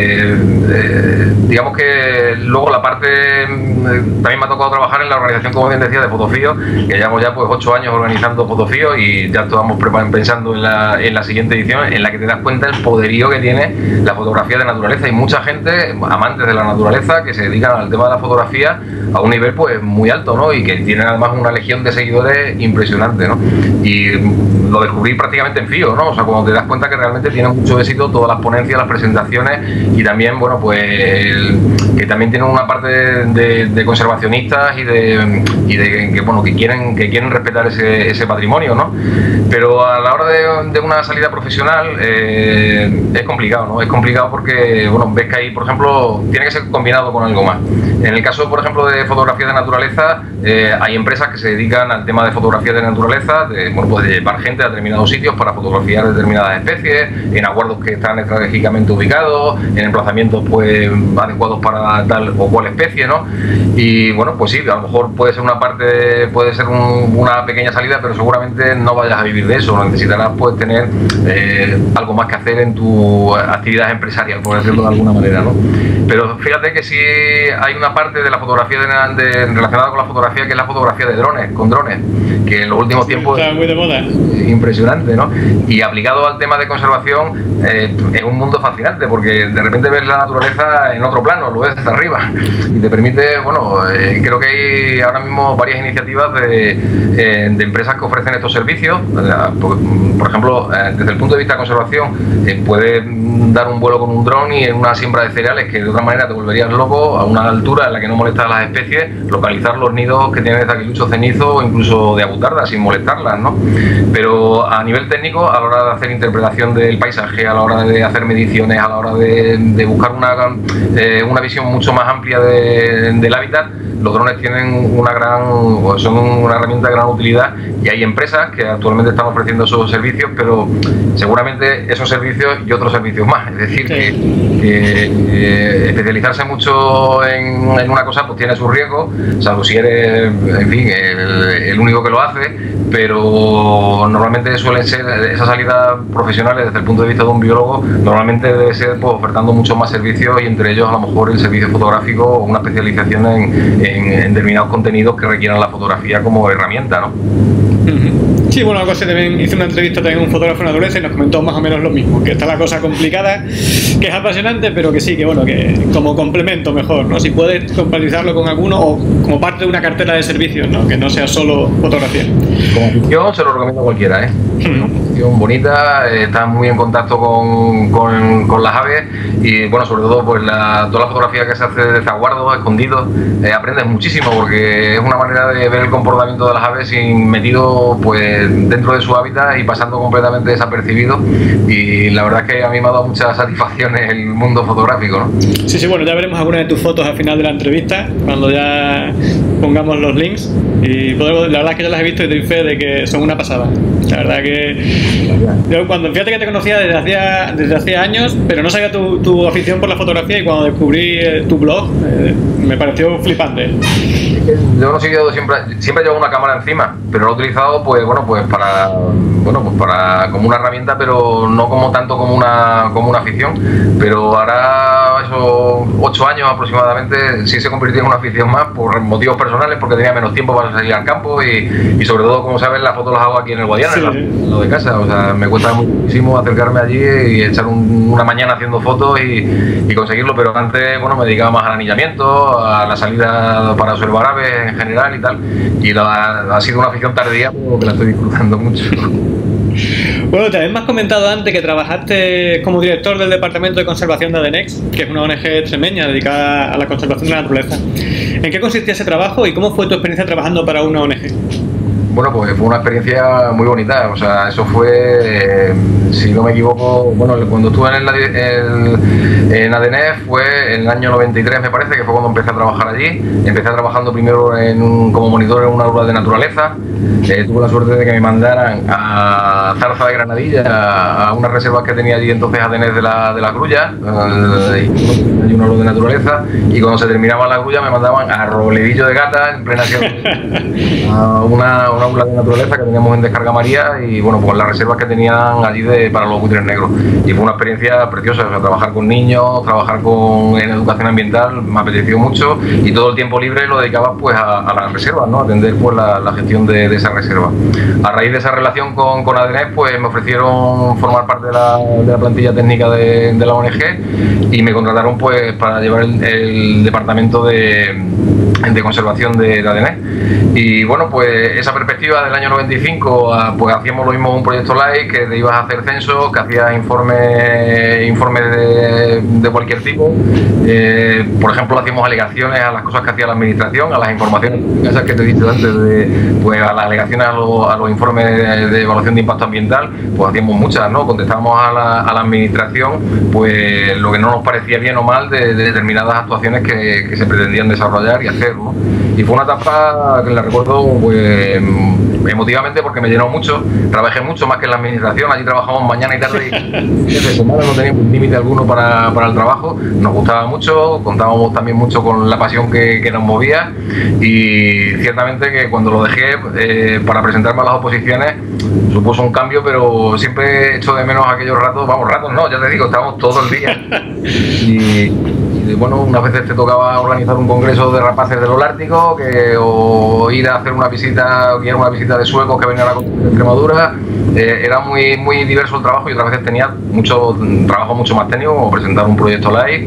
pues digamos que luego la parte también me ha tocado trabajar en la organización, como bien decía, de Fotofío, que llevamos ya pues 8 años organizando Fotofío y ya estamos pensando en la siguiente edición, en la que te das cuenta el poderío que tiene la fotografía de naturaleza. Hay mucha gente, amantes de la naturaleza, que se dedican al tema de la fotografía a un nivel pues muy alto, ¿no? Y que tienen además una legión de seguidores impresionante, ¿no? Y lo descubrí prácticamente en Fío, ¿no? O sea, cuando te das cuenta que realmente tiene mucho éxito todas las ponencias, las presentaciones y también, bueno, pues que también tienen una parte de conservacionistas y de que quieren respetar ese patrimonio, ¿no? Pero a la hora de una salida profesional es complicado, ¿no? Es complicado porque, bueno, ves que ahí, por ejemplo, tiene que ser combinado con algo más. En el caso, por ejemplo, de fotografía de naturaleza, hay empresas que se dedican al tema de fotografía de naturaleza, de llevar gente a determinados sitios para fotografiar determinadas especies, en aguardos que están estratégicamente ubicados, en emplazamientos pues adecuados para tal o cual especie, ¿no? Y bueno, pues sí, a lo mejor puede ser una parte, puede ser una pequeña salida, pero seguramente no vayas a vivir de eso, necesitarás pues tener algo más que hacer en tu actividad empresarial, por decirlo de alguna manera, ¿no? Pero fíjate que sí hay una parte de la fotografía relacionada con la fotografía, que es la fotografía de drones, con drones, que en los últimos tiempos está muy de moda. Impresionante, ¿no? Y aplicado al tema de conservación es un mundo fascinante, porque de repente ves la naturaleza en otro plano, lo ves desde arriba y te permite, bueno, creo que hay ahora mismo varias iniciativas de empresas que ofrecen estos servicios. Por ejemplo, desde el punto de vista de conservación, puedes dar un vuelo con un dron y en una siembra de cereales que de otra manera te volverías loco, a una altura en la que no molestas a las especies, localizar los nidos que tienen de aguilucho cenizo o incluso de abutardas sin molestarlas, ¿no? Pero a nivel técnico, a la hora de hacer interpretación del paisaje, a la hora de hacer mediciones, a la hora de buscar una visión mucho más amplia del hábitat, los drones tienen son una herramienta de gran utilidad y hay empresas que actualmente están ofreciendo esos servicios, pero seguramente esos servicios y otros servicios más. Es decir, que especializarse mucho en una cosa pues tiene sus riesgos, salvo si eres, en fin, el único que lo hace, pero normalmente suelen ser esas salidas profesionales desde el punto de vista de un biólogo, normalmente debe ser pues, ofertando muchos más servicios y entre ellos a lo mejor el servicio fotográfico o una especialización en determinados contenidos que requieran la fotografía como herramienta, ¿no? Sí, bueno, algo así, también hice una entrevista también a un fotógrafo de naturaleza y nos comentó más o menos lo mismo, que está la cosa complicada, que es apasionante, pero que sí, que bueno, que como complemento mejor, ¿no? Si puedes compatibilizarlo con alguno o como parte de una cartera de servicios, ¿no? Que no sea solo fotografía. Como afición se lo recomiendo a cualquiera, ¿eh? Una afición bonita, estás muy en contacto con las aves y bueno, sobre todo pues toda la fotografía que se hace de zaguardo, escondido, aprendes aprendes muchísimo porque es una manera de ver el comportamiento de las aves sin metido pues dentro de su hábitat y pasando completamente desapercibido, y la verdad es que a mí me ha dado muchas satisfacciones el mundo fotográfico, ¿no? Sí, sí, bueno, ya veremos algunas de tus fotos al final de la entrevista, cuando ya pongamos los links, y podemos, la verdad es que yo las he visto y doy fe de que son una pasada. La verdad que yo fíjate que te conocía desde hacía años, pero no sabía tu afición por la fotografía, y cuando descubrí tu blog me pareció flipante. Yo no he seguido siempre llevo una cámara encima, pero lo he utilizado pues para como una herramienta, pero no como tanto como una afición. Pero ahora esos 8 años aproximadamente sí se convirtió en una afición más por motivos personales, porque tenía menos tiempo para salir al campo y sobre todo, como sabes, las fotos las hago aquí en el Guadiana, sí, en lo de casa. O sea, me cuesta muchísimo acercarme allí y echar una mañana haciendo fotos y conseguirlo, pero antes me dedicaba más al anillamiento, a la salida para observar aves en general y tal, y ha sido una afición tardía, pero que la estoy disfrutando mucho. Bueno, también me has comentado antes que trabajaste como director del Departamento de Conservación de ADENEX, que es una ONG extremeña dedicada a la conservación de la naturaleza. ¿En qué consistía ese trabajo y cómo fue tu experiencia trabajando para una ONG? Bueno, pues fue una experiencia muy bonita. O sea, eso fue, si no me equivoco, cuando estuve en ADENEX fue en el año 93, me parece, que fue cuando empecé a trabajar allí. Empecé trabajando primero como monitor en una aula de naturaleza. Tuve la suerte de que me mandaran a Zarza de Granadilla, a unas reservas que tenía allí entonces ADENEX de la Grulla, y una aula de naturaleza, y cuando se terminaba la Grulla me mandaban a Robledillo de Gata, en plena sierra, a una aula de naturaleza que teníamos en Descarga María, y pues las reservas que tenían allí para los buitres negros. Y fue una experiencia preciosa. O sea, trabajar con niños, trabajar en educación ambiental, me apeteció mucho, y todo el tiempo libre lo dedicaba pues a las reservas, ¿no? A atender pues la gestión de esa reserva. A raíz de esa relación con ADENEX, pues me ofrecieron formar parte de la plantilla técnica de la ONG, y me contrataron pues para llevar el departamento de conservación de ADENEX. Y pues esa perspectiva del año 95, pues hacíamos lo mismo un proyecto LIFE, que te ibas a hacer censos, que hacías informes de cualquier tipo. Por ejemplo, hacíamos alegaciones a las cosas que hacía la administración, a las informaciones esas que te he dicho antes, pues a las alegaciones a los informes de evaluación de impacto ambiental, pues hacíamos muchas, ¿no? Contestábamos a la administración pues lo que no nos parecía bien o mal de determinadas actuaciones que se pretendían desarrollar y hacer, ¿no? Y fue una etapa que la recuerdo pues emotivamente, porque me llenó mucho. Trabajé mucho más que en la administración. Allí trabajamos mañana y tarde y de semana, no teníamos límite alguno para el trabajo. Nos gustaba mucho, contábamos también mucho con la pasión que nos movía, y ciertamente que cuando lo dejé para presentarme a las oposiciones supuso un cambio, pero siempre echo de menos aquellos ratos, ya te digo, estábamos todo el día. Y unas veces te tocaba organizar un congreso de rapaces del Holártico, o ir a hacer una visita de suecos que venían a la costa de Extremadura. Era muy, muy diverso el trabajo, y otras veces tenía mucho trabajo mucho más técnico, como presentar un proyecto live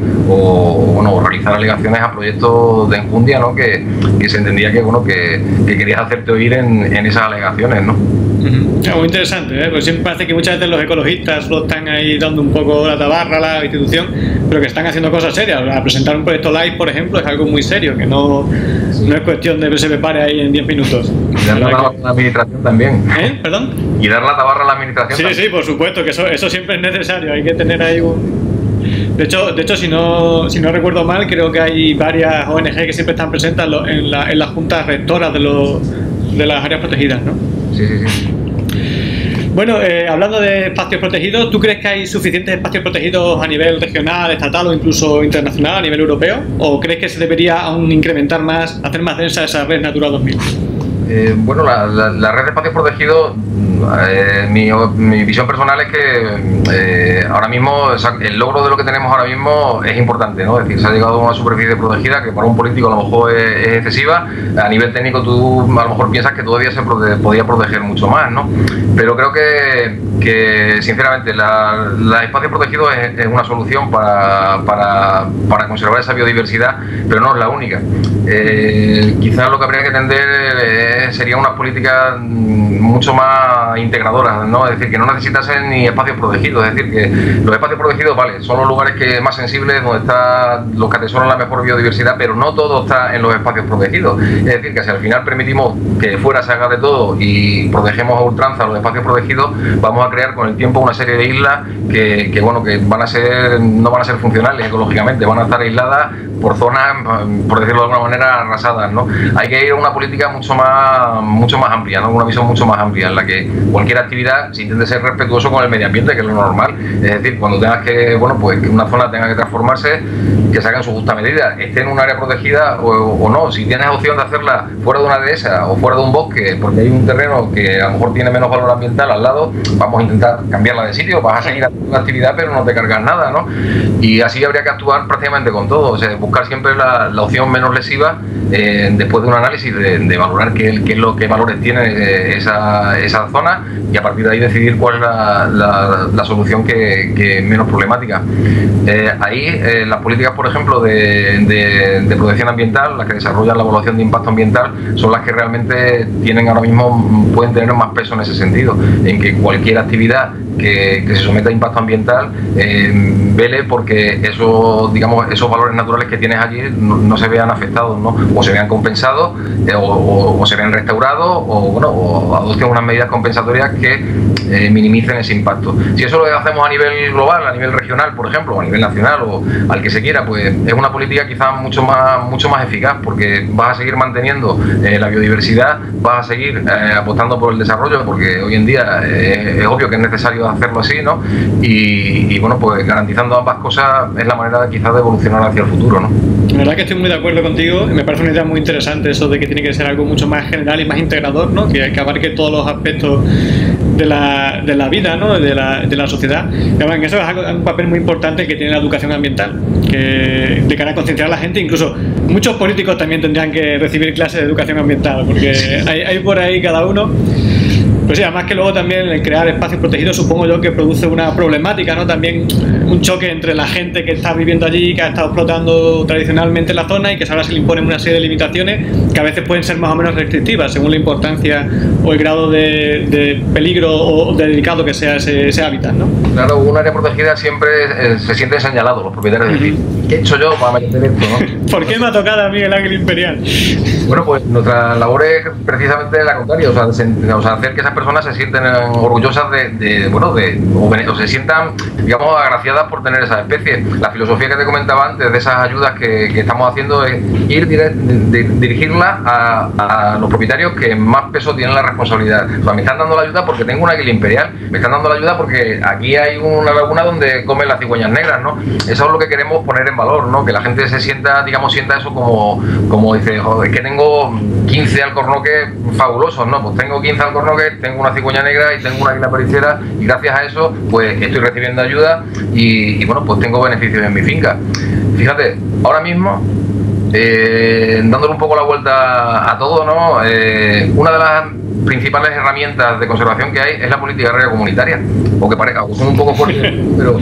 o realizar alegaciones a proyectos de enjundia, ¿no? que se entendía que querías hacerte oír en esas alegaciones, ¿no? Es muy interesante, ¿eh? Porque siempre parece que muchas veces los ecologistas solo están ahí dando un poco la tabarra a la institución, pero que están haciendo cosas serias. A presentar un proyecto live, por ejemplo, es algo muy serio, que no es cuestión de que se prepare ahí en 10 minutos. Y dar la tabarra a la administración también. ¿Perdón? Y dar la tabarra a la administración también. Sí, por supuesto, que eso siempre es necesario. Hay que tener ahí De hecho, si no recuerdo mal, creo que hay varias ONG que siempre están presentes en las juntas rectoras de las áreas protegidas, ¿no? Sí. Bueno, hablando de espacios protegidos, ¿tú crees que hay suficientes espacios protegidos a nivel regional, estatal o incluso internacional, a nivel europeo? ¿O crees que se debería aún incrementar más, hacer más densa esa red Natura 2000? La red de espacios protegidos, mi visión personal es que ahora mismo el logro de lo que tenemos ahora mismo es importante, ¿no? Es decir, se ha llegado a una superficie protegida que para un político a lo mejor es excesiva. A nivel técnico tú a lo mejor piensas que todavía se podía proteger mucho más, ¿no? Pero creo que sinceramente los espacios protegidos es una solución para conservar esa biodiversidad, pero no es la única. Quizás lo que habría que tender serían unas políticas mucho más integradoras, ¿no? Es decir, que no necesitasen ni espacios protegidos. Es decir, que los espacios protegidos, vale, son los lugares que más sensibles, donde está los que atesoran la mejor biodiversidad, pero no todo está en los espacios protegidos. Es decir, que si al final permitimos que fuera se haga de todo y protegemos a ultranza los espacios protegidos, vamos a crear con el tiempo una serie de islas que bueno, que no van a ser funcionales ecológicamente, van a estar aisladas por zonas, por decirlo de alguna manera, arrasadas, ¿no? Hay que ir a una política mucho más amplia, ¿no? Una visión mucho más amplia, en la que cualquier actividad se intente ser respetuoso con el medio ambiente, que es lo normal. Es decir, cuando tengas que, bueno, pues que una zona tenga que transformarse, que se haga en su justa medida, esté en un área protegida o no. Si tienes opción de hacerla fuera de una dehesa o fuera de un bosque, porque hay un terreno que a lo mejor tiene menos valor ambiental al lado, vamos a intentar cambiarla de sitio, vas a seguir haciendo la actividad, pero no te cargas nada, ¿no? Y así habría que actuar prácticamente con todo, o sea, buscar siempre la opción menos lesiva, después de un análisis de valorar qué valores tiene esa zona, y a partir de ahí decidir cuál es la solución que es menos problemática. Ahí las políticas, por ejemplo, de protección ambiental, las que desarrollan la evaluación de impacto ambiental, son las que realmente pueden tener más peso en ese sentido, en que cualquier actividad que se someta a impacto ambiental vele porque esos valores naturales que tienes allí no se vean afectados, ¿no? O se vean compensados, o se vean restaurados, o adopten unas medidas compensatorias que minimicen ese impacto. Si eso lo hacemos a nivel global, a nivel regional, por ejemplo, o a nivel nacional, o al que se quiera, pues es una política quizás mucho más eficaz, porque vas a seguir manteniendo la biodiversidad, vas a seguir apostando por el desarrollo, porque hoy en día es obvio que es necesario hacerlo así, ¿no? Y bueno, pues garantizando ambas cosas es la manera quizás de evolucionar hacia el futuro, ¿no? La verdad que estoy muy de acuerdo contigo, me parece una idea muy interesante eso de que tiene que ser algo mucho más general y más integrador, ¿no? Que abarque todos los aspectos de la vida, ¿no? de la sociedad. Pero en eso es un papel muy importante que tiene la educación ambiental, que de cara a concienciar a la gente. Incluso muchos políticos también tendrían que recibir clases de educación ambiental, porque hay por ahí cada uno. Pues sí, además que luego también el crear espacios protegidos supongo yo que produce una problemática, ¿no? También un choque entre la gente que está viviendo allí, que ha estado explotando tradicionalmente la zona, y que ahora se le imponen una serie de limitaciones que a veces pueden ser más o menos restrictivas según la importancia o el grado de peligro o de delicado que sea ese hábitat, ¿no? Claro, un área protegida siempre se sienten señalados los propietarios de decir, ¿qué he hecho yo para meter esto, no? ¿Por qué me ha tocado a mí el águila imperial? Bueno, pues nuestra labor es precisamente la contraria, o sea, hacer que esas personas se sienten orgullosas o se sientan, digamos, agraciadas por tener esas especies. La filosofía que te comentaba antes de esas ayudas que estamos haciendo es ir dirigirlas a los propietarios que más peso tienen la responsabilidad. O sea, me están dando la ayuda porque tengo un águila imperial, me están dando la ayuda porque aquí hay una laguna donde comen las cigüeñas negras, ¿no? Eso es lo que queremos poner en valor, ¿no? Que la gente se sienta eso como dice, joder, es que tengo 15 alcornoques fabulosos, ¿no? Pues tengo 15 alcornoques, tengo una cigüeña negra y tengo una águila pericera, y gracias a eso pues estoy recibiendo ayuda y bueno, pues tengo beneficios en mi finca. Fíjate, ahora mismo dándole un poco la vuelta a todo, ¿no? Una de las principales herramientas de conservación que hay es la política agraria comunitaria, aunque parezca, son un poco fuertes, pero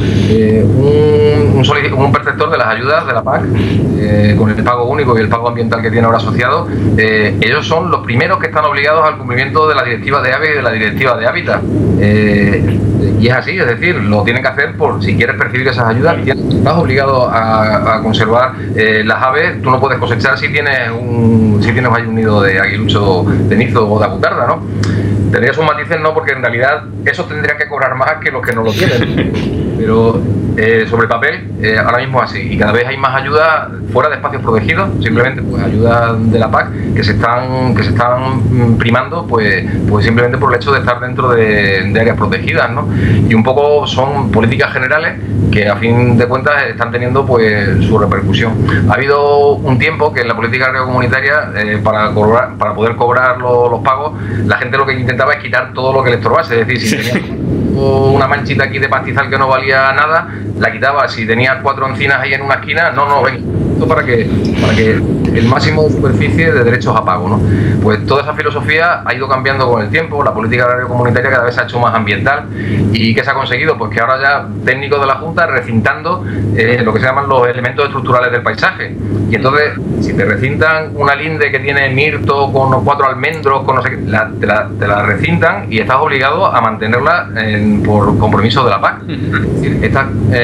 un perceptor de las ayudas de la PAC, con el pago único y el pago ambiental que tiene ahora asociado, ellos son los primeros que están obligados al cumplimiento de la directiva de aves y de la directiva de hábitat. Y es así, es decir, lo tienen que hacer si quieres percibir esas ayudas, estás obligado a conservar las aves. Tú no puedes cosechar si tienes ahí un nido de aguilucho, de nizo o de abutarda, ¿no? Tendría sus matices, no, porque en realidad esos tendrían que cobrar más que los que no lo tienen. Pero sobre el papel, ahora mismo es así, y cada vez hay más ayudas fuera de espacios protegidos, simplemente pues ayudas de la PAC que se están primando pues simplemente por el hecho de estar dentro de áreas protegidas, ¿no? Y un poco son políticas generales que a fin de cuentas están teniendo pues su repercusión. Ha habido un tiempo que en la política agraria comunitaria para poder cobrar los pagos, la gente lo que intentaba es quitar todo lo que le estorbase, es decir, si tenía una manchita aquí de pastizal que no valía nada, la quitaba. Si tenía 4 encinas ahí en una esquina, ven, esto para que el máximo de superficie de derechos a pago, ¿no? Pues toda esa filosofía ha ido cambiando con el tiempo, la política agraria comunitaria cada vez se ha hecho más ambiental. ¿Y qué se ha conseguido? Pues que ahora ya técnicos de la Junta recintando lo que se llaman los elementos estructurales del paisaje. Y entonces, si te recintan una linde que tiene mirto con unos 4 almendros, con no sé qué, te la recintan y estás obligado a mantenerla por compromiso de la PAC. Es decir,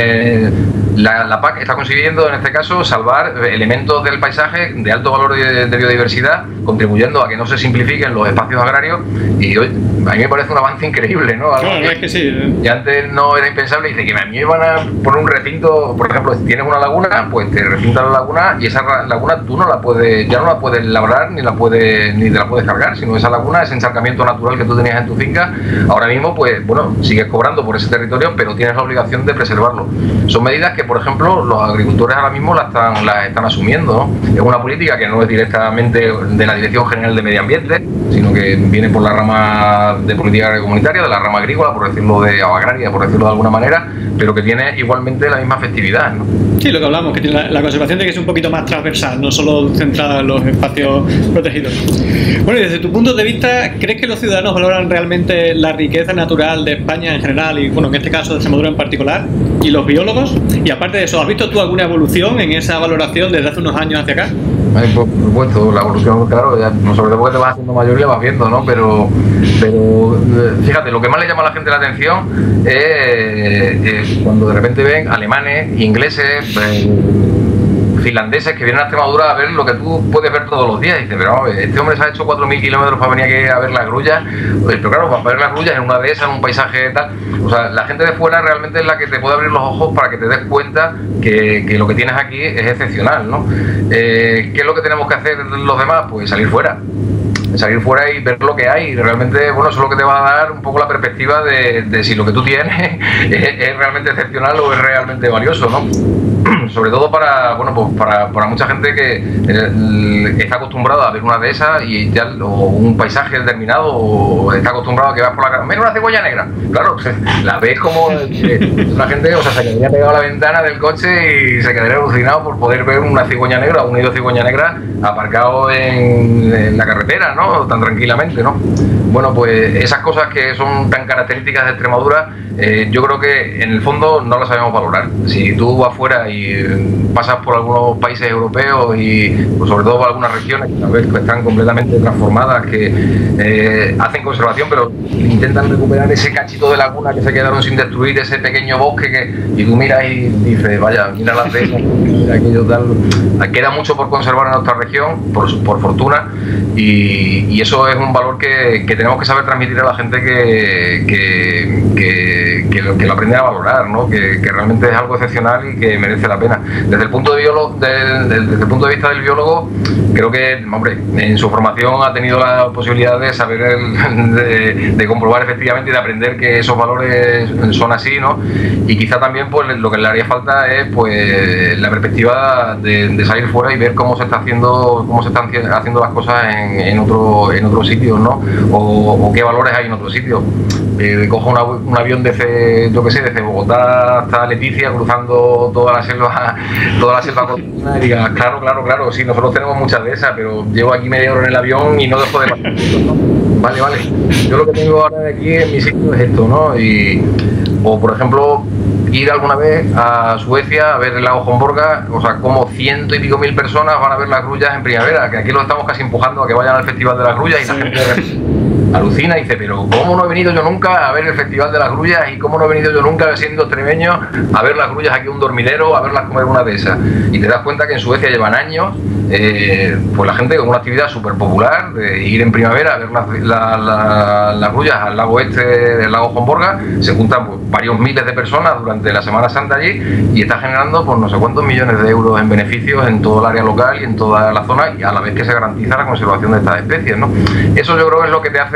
la PAC está consiguiendo en este caso salvar elementos del paisaje de alto valor de biodiversidad, contribuyendo a que no se simplifiquen los espacios agrarios, y hoy a mí me parece un avance increíble, ¿no? Algo claro, es que sí. Y antes no era impensable. Dice que a mí me van a poner un recinto, por ejemplo, si tienes una laguna, pues te recintan la laguna, y esa laguna tú ya no la puedes labrar ni te la puedes cargar, sino esa laguna, ese encharcamiento natural que tú tenías en tu finca, ahora mismo pues bueno, sigues cobrando por ese territorio, pero tienes la obligación de preservarlo. Son medidas que, por ejemplo, los agricultores ahora mismo las están asumiendo, ¿no? Es una política que no es directamente de la Dirección General de Medio Ambiente, sino que viene por la rama de política agraria comunitaria, de la rama agrícola, por decirlo o agraria, por decirlo de alguna manera, pero que tiene igualmente la misma efectividad, ¿no? Sí, lo que hablamos, que tiene la conservación de que es un poquito más transversal, no solo centrada en los espacios protegidos. Bueno, y desde tu punto de vista, ¿crees que los ciudadanos valoran realmente la riqueza natural de España en general y, bueno, en este caso de Extremadura en particular? ¿Y los biólogos? Y aparte de eso, ¿has visto tú alguna evolución en esa valoración desde hace unos años hacia acá? Por supuesto, la evolución, claro, ya, sobre todo porque te vas haciendo mayor y la vas viendo, ¿no? Pero fíjate, lo que más le llama a la gente la atención es cuando de repente ven alemanes, ingleses, finlandeses que vienen a Extremadura a ver lo que tú puedes ver todos los días. Y dices, pero vamos, este hombre se ha hecho 4.000 kilómetros para venir aquí a ver las grullas. Pero claro, para ver las grullas en una dehesa, en un paisaje tal. O sea, la gente de fuera realmente es la que te puede abrir los ojos para que te des cuenta que lo que tienes aquí es excepcional, ¿no? ¿Qué es lo que tenemos que hacer los demás? Pues salir fuera y ver lo que hay. Realmente, bueno, eso es lo que te va a dar un poco la perspectiva de si lo que tú tienes es realmente excepcional o es realmente valioso, ¿no? Sobre todo para mucha gente que está acostumbrada a ver una de esas y ya, o un paisaje determinado, o está acostumbrado a que vas por la calle, mira una cigüeña negra, claro, la ves como la gente, o sea, se quedaría pegado a la ventana del coche y se quedaría alucinado por poder ver una cigüeña negra o un nido de cigüeña negra aparcado en la carretera, ¿no? Tan tranquilamente, ¿no? Bueno, pues esas cosas que son tan características de Extremadura, yo creo que en el fondo no las sabemos valorar. Si tú vas fuera y pasas por algunos países europeos y pues, sobre todo por algunas regiones que tal vez están completamente transformadas, que hacen conservación pero intentan recuperar ese cachito de laguna que se quedaron sin destruir, ese pequeño bosque y tú miras y dices, vaya, mira las de esas, mira aquello tal. Queda mucho por conservar en nuestra región, por fortuna, y eso es un valor que tenemos que saber transmitir a la gente que lo aprende a valorar, ¿no? Que realmente es algo excepcional y que merece la pena. Desde el punto de vista del biólogo, creo que, hombre, en su formación ha tenido la posibilidad de saber, de comprobar efectivamente y de aprender que esos valores son así, ¿no? Y quizá también pues lo que le haría falta es pues la perspectiva de salir fuera y ver cómo se están haciendo las cosas en otros sitios, ¿no? O qué valores hay en otros sitios. Cojo un avión desde Bogotá hasta Leticia, cruzando toda la selva cortina, y diga, claro, sí, nosotros tenemos muchas de esas, pero llevo aquí media hora en el avión y no dejo de pasar. Vale, yo lo que tengo ahora de aquí en mi sitio es esto, ¿no? O por ejemplo, ir alguna vez a Suecia a ver el lago Homborga, o sea, como 100 y pico mil personas van a ver las grullas en primavera, que aquí lo estamos casi empujando a que vayan al Festival de las Grullas y la gente alucina y dice, pero ¿cómo no he venido yo nunca a ver el Festival de las Grullas? ¿Y cómo no he venido yo nunca, siendo extremeño, a ver las grullas aquí en un dormidero, a verlas comer una de esas? Y te das cuenta que en Suecia llevan años, pues la gente con una actividad súper popular, de ir en primavera a ver las grullas al lago del lago Homborga, se juntan pues, varios miles de personas durante la Semana Santa allí y está generando pues no sé cuántos millones de euros en beneficios en todo el área local y en toda la zona, y a la vez que se garantiza la conservación de estas especies, ¿no? Eso yo creo que es lo que te hace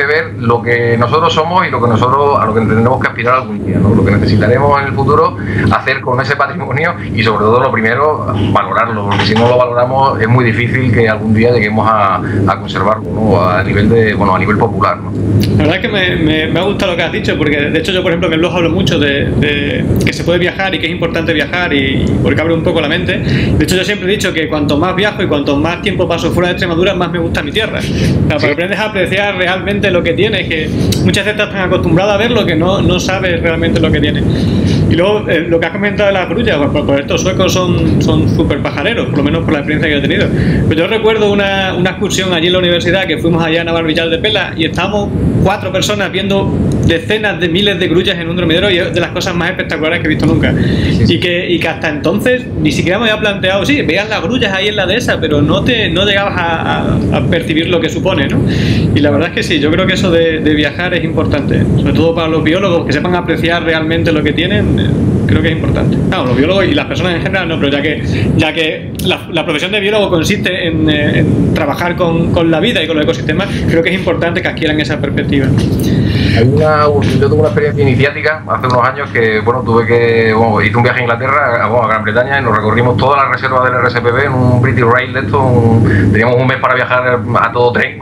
hace ver lo que nosotros somos y lo que nosotros, a lo que tendremos que aspirar algún día, ¿no? Lo que necesitaremos en el futuro hacer con ese patrimonio y sobre todo lo primero, valorarlo, porque si no lo valoramos es muy difícil que algún día lleguemos a conservarlo, ¿no? A nivel de, bueno, a nivel popular, ¿no? La verdad es que me ha gustado lo que has dicho, porque de hecho yo, por ejemplo, en el blog hablo mucho de que se puede viajar y que es importante viajar y porque abre un poco la mente. De hecho yo siempre he dicho que cuanto más viajo y cuanto más tiempo paso fuera de Extremadura, más me gusta mi tierra. O sea, porque aprendes a apreciar realmente lo que tienes, que muchas veces estás tan acostumbrado a ver lo que no sabes realmente lo que tienes. Y luego lo que has comentado de las grullas, por estos suecos son súper pajareros, por lo menos por la experiencia que he tenido. Pues yo recuerdo una excursión allí en la universidad que fuimos allá a Navalvillal de Pela y estábamos 4 personas viendo decenas de miles de grullas en un dormidero y es de las cosas más espectaculares que he visto nunca. Y que hasta entonces ni siquiera me había planteado, sí, veías las grullas ahí en la dehesa, pero no llegabas a percibir lo que supone, ¿no? Y la verdad es que sí, yo creo que eso de viajar es importante, sobre todo para los biólogos, que sepan apreciar realmente lo que tienen, creo que es importante. Claro, los biólogos y las personas en general no, pero ya que la profesión de biólogo consiste en trabajar con la vida y con los ecosistemas, creo que es importante que adquieran esa perspectiva. Yo tuve una experiencia iniciática hace unos años que, bueno, hice un viaje a Inglaterra, a Gran Bretaña, y nos recorrimos todas las reservas del RSPB en un British Rail de esto. Teníamos un mes para viajar a todo tren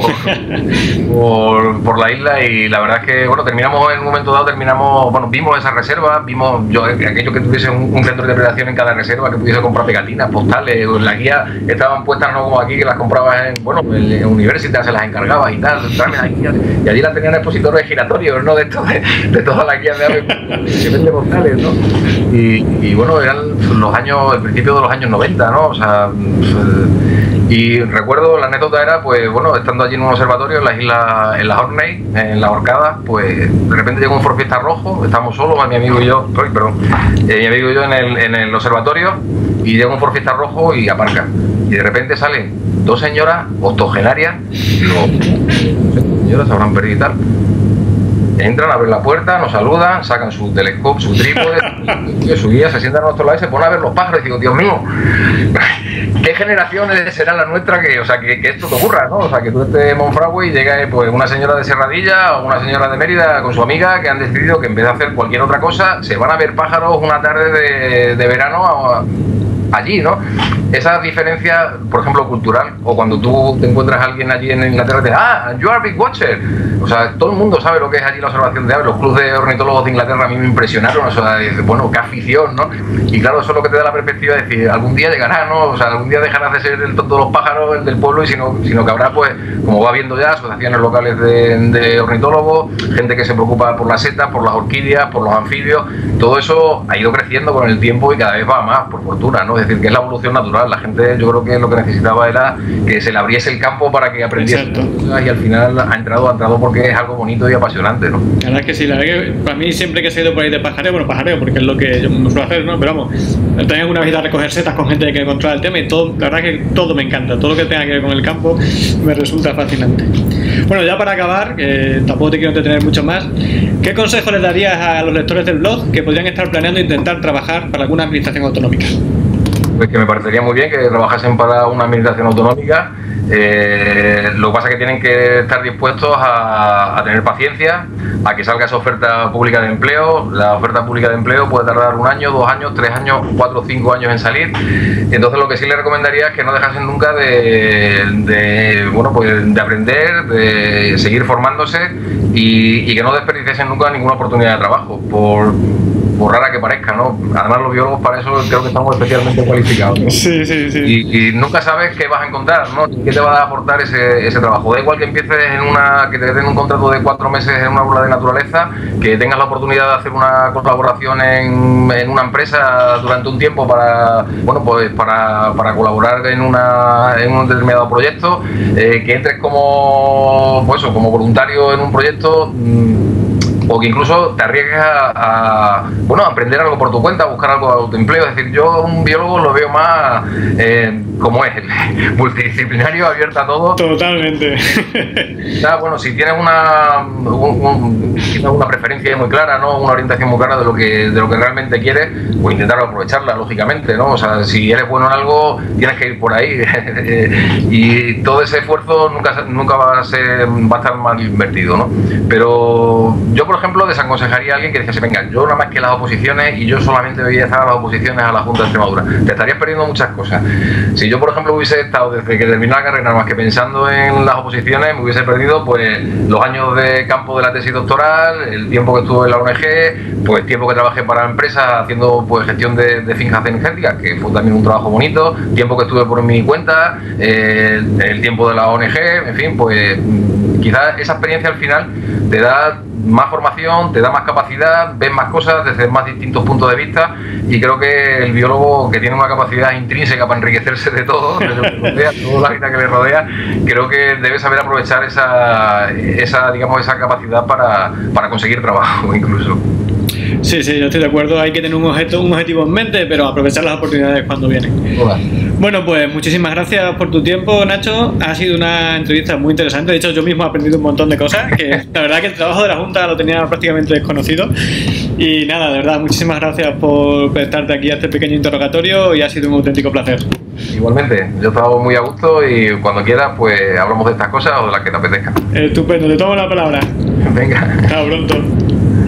por la isla y la verdad es que, bueno, terminamos en un momento dado, vimos esas reservas, vimos aquello que tuviese un centro de interpretación en cada reserva, que pudiese comprar pegatinas, postales, las guías estaban puestas no como aquí, que las comprabas en Universitas, se las encargabas y tal, y allí las tenían expositores giratorios, ¿no? De todas las guías de aves que venden postales, ¿no? Y bueno, eran el principio de los años 90, ¿no? O sea, y recuerdo, la anécdota era, pues bueno, estando allí en un observatorio en las Orkney, en las Orcadas, pues de repente llegó un Ford Fiesta rojo, estábamos solos, mi amigo y yo, en el observatorio, y llega un Ford Fiesta rojo y aparca. Y de repente salen 2 señoras octogenarias, señoras se habrán perdido y tal. Entran, abren la puerta, nos saludan, sacan su telescopio, su trípode, su guía, se sientan a nuestro lado y se ponen a ver los pájaros. Y digo, Dios mío, ¿qué generaciones será la nuestra que esto te ocurra, ¿no? O sea, que tú estés en Monfragüe y llega pues una señora de Serradilla o una señora de Mérida con su amiga que han decidido que en vez de hacer cualquier otra cosa, se van a ver pájaros una tarde de verano allí, ¿no? Esa diferencia, por ejemplo, cultural, o cuando tú te encuentras a alguien allí en Inglaterra y te dices, you are a big watcher. O sea, todo el mundo sabe lo que es allí la observación de aves. Los clubes de ornitólogos de Inglaterra a mí me impresionaron, o sea, bueno, qué afición, ¿no? Y claro, eso es lo que te da la perspectiva de decir, algún día llegará, ¿no? O sea, algún día dejarás de ser el tonto de los pájaros, el del pueblo, sino que habrá, pues, como va viendo ya, asociaciones locales de ornitólogos, gente que se preocupa por las setas, por las orquídeas, por los anfibios. Todo eso ha ido creciendo con el tiempo y cada vez va más, por fortuna, ¿no? Es decir, que es la evolución natural. La gente, yo creo que lo que necesitaba era que se le abriese el campo para que aprendiese cosas y al final ha entrado porque es algo bonito y apasionante, ¿no? La verdad es que sí, la verdad que para mí siempre que he ido por ahí de pajareo, porque es lo que yo me suelo hacer, ¿no? Pero vamos, también alguna vez a recoger setas con gente que controla el tema y todo, la verdad es que todo me encanta, todo lo que tenga que ver con el campo me resulta fascinante. Bueno, ya para acabar, que tampoco te quiero entretener mucho más, ¿qué consejo les darías a los lectores del blog que podrían estar planeando intentar trabajar para alguna administración autonómica? Pues que me parecería muy bien que trabajasen para una administración autonómica. Lo que pasa es que tienen que estar dispuestos a tener paciencia, a que salga esa oferta pública de empleo. La oferta pública de empleo puede tardar 1 año, 2 años, 3 años, 4 o 5 años en salir. Entonces lo que sí les recomendaría es que no dejasen nunca de aprender, de seguir formándose y que no desperdiciasen nunca ninguna oportunidad de trabajo, por rara que parezca, ¿no? Además los biólogos para eso creo que estamos especialmente cualificados, ¿no? Sí. Y nunca sabes qué vas a encontrar, ¿no? ¿Qué te va a aportar ese trabajo? Da igual que empieces que te den un contrato de 4 meses en una aula de naturaleza, que tengas la oportunidad de hacer una colaboración en una empresa durante un tiempo para colaborar en un determinado proyecto, que entres como voluntario en un proyecto. o que incluso te arriesgues bueno, a aprender algo por tu cuenta, a buscar algo de autoempleo. Es decir, yo un biólogo lo veo más como es, multidisciplinario, abierto a todo. Totalmente. Bueno, si tienes una preferencia muy clara, ¿no? Una orientación muy clara de lo que realmente quieres, pues intentar aprovecharla, lógicamente, ¿no? O sea, si eres bueno en algo, tienes que ir por ahí. Y todo ese esfuerzo nunca va a estar mal invertido, ¿no? Pero yo, por ejemplo, desaconsejaría a alguien que dijese, venga, yo nada más que las oposiciones y yo solamente voy a estar a las oposiciones a la Junta de Extremadura. Te estarías perdiendo muchas cosas. Si yo, por ejemplo, hubiese estado desde que terminé la carrera nada más que pensando en las oposiciones, me hubiese perdido pues los años de campo de la tesis doctoral, el tiempo que estuve en la ONG, pues tiempo que trabajé para empresas haciendo pues gestión de fincas energéticas, que fue también un trabajo bonito, tiempo que estuve por mi cuenta, el tiempo de la ONG, en fin, pues quizás esa experiencia al final te da más formación, te da más capacidad, ves más cosas desde más distintos puntos de vista, y creo que el biólogo, que tiene una capacidad intrínseca para enriquecerse de todo, de lo que rodea, toda la vida que le rodea, creo que debe saber aprovechar esa capacidad para conseguir trabajo incluso. Sí, yo estoy de acuerdo, hay que tener un objetivo en mente, pero aprovechar las oportunidades cuando vienen. Hola. Bueno, pues muchísimas gracias por tu tiempo, Nacho. Ha sido una entrevista muy interesante. De hecho, yo mismo he aprendido un montón de cosas, que la verdad que el trabajo de la Junta lo tenía prácticamente desconocido. Y nada, de verdad, muchísimas gracias por prestarte aquí a este pequeño interrogatorio y ha sido un auténtico placer. Igualmente, yo he estado muy a gusto y cuando quieras, pues hablamos de estas cosas o de las que te apetezcan. Estupendo, te tomo la palabra. Venga. Hasta pronto.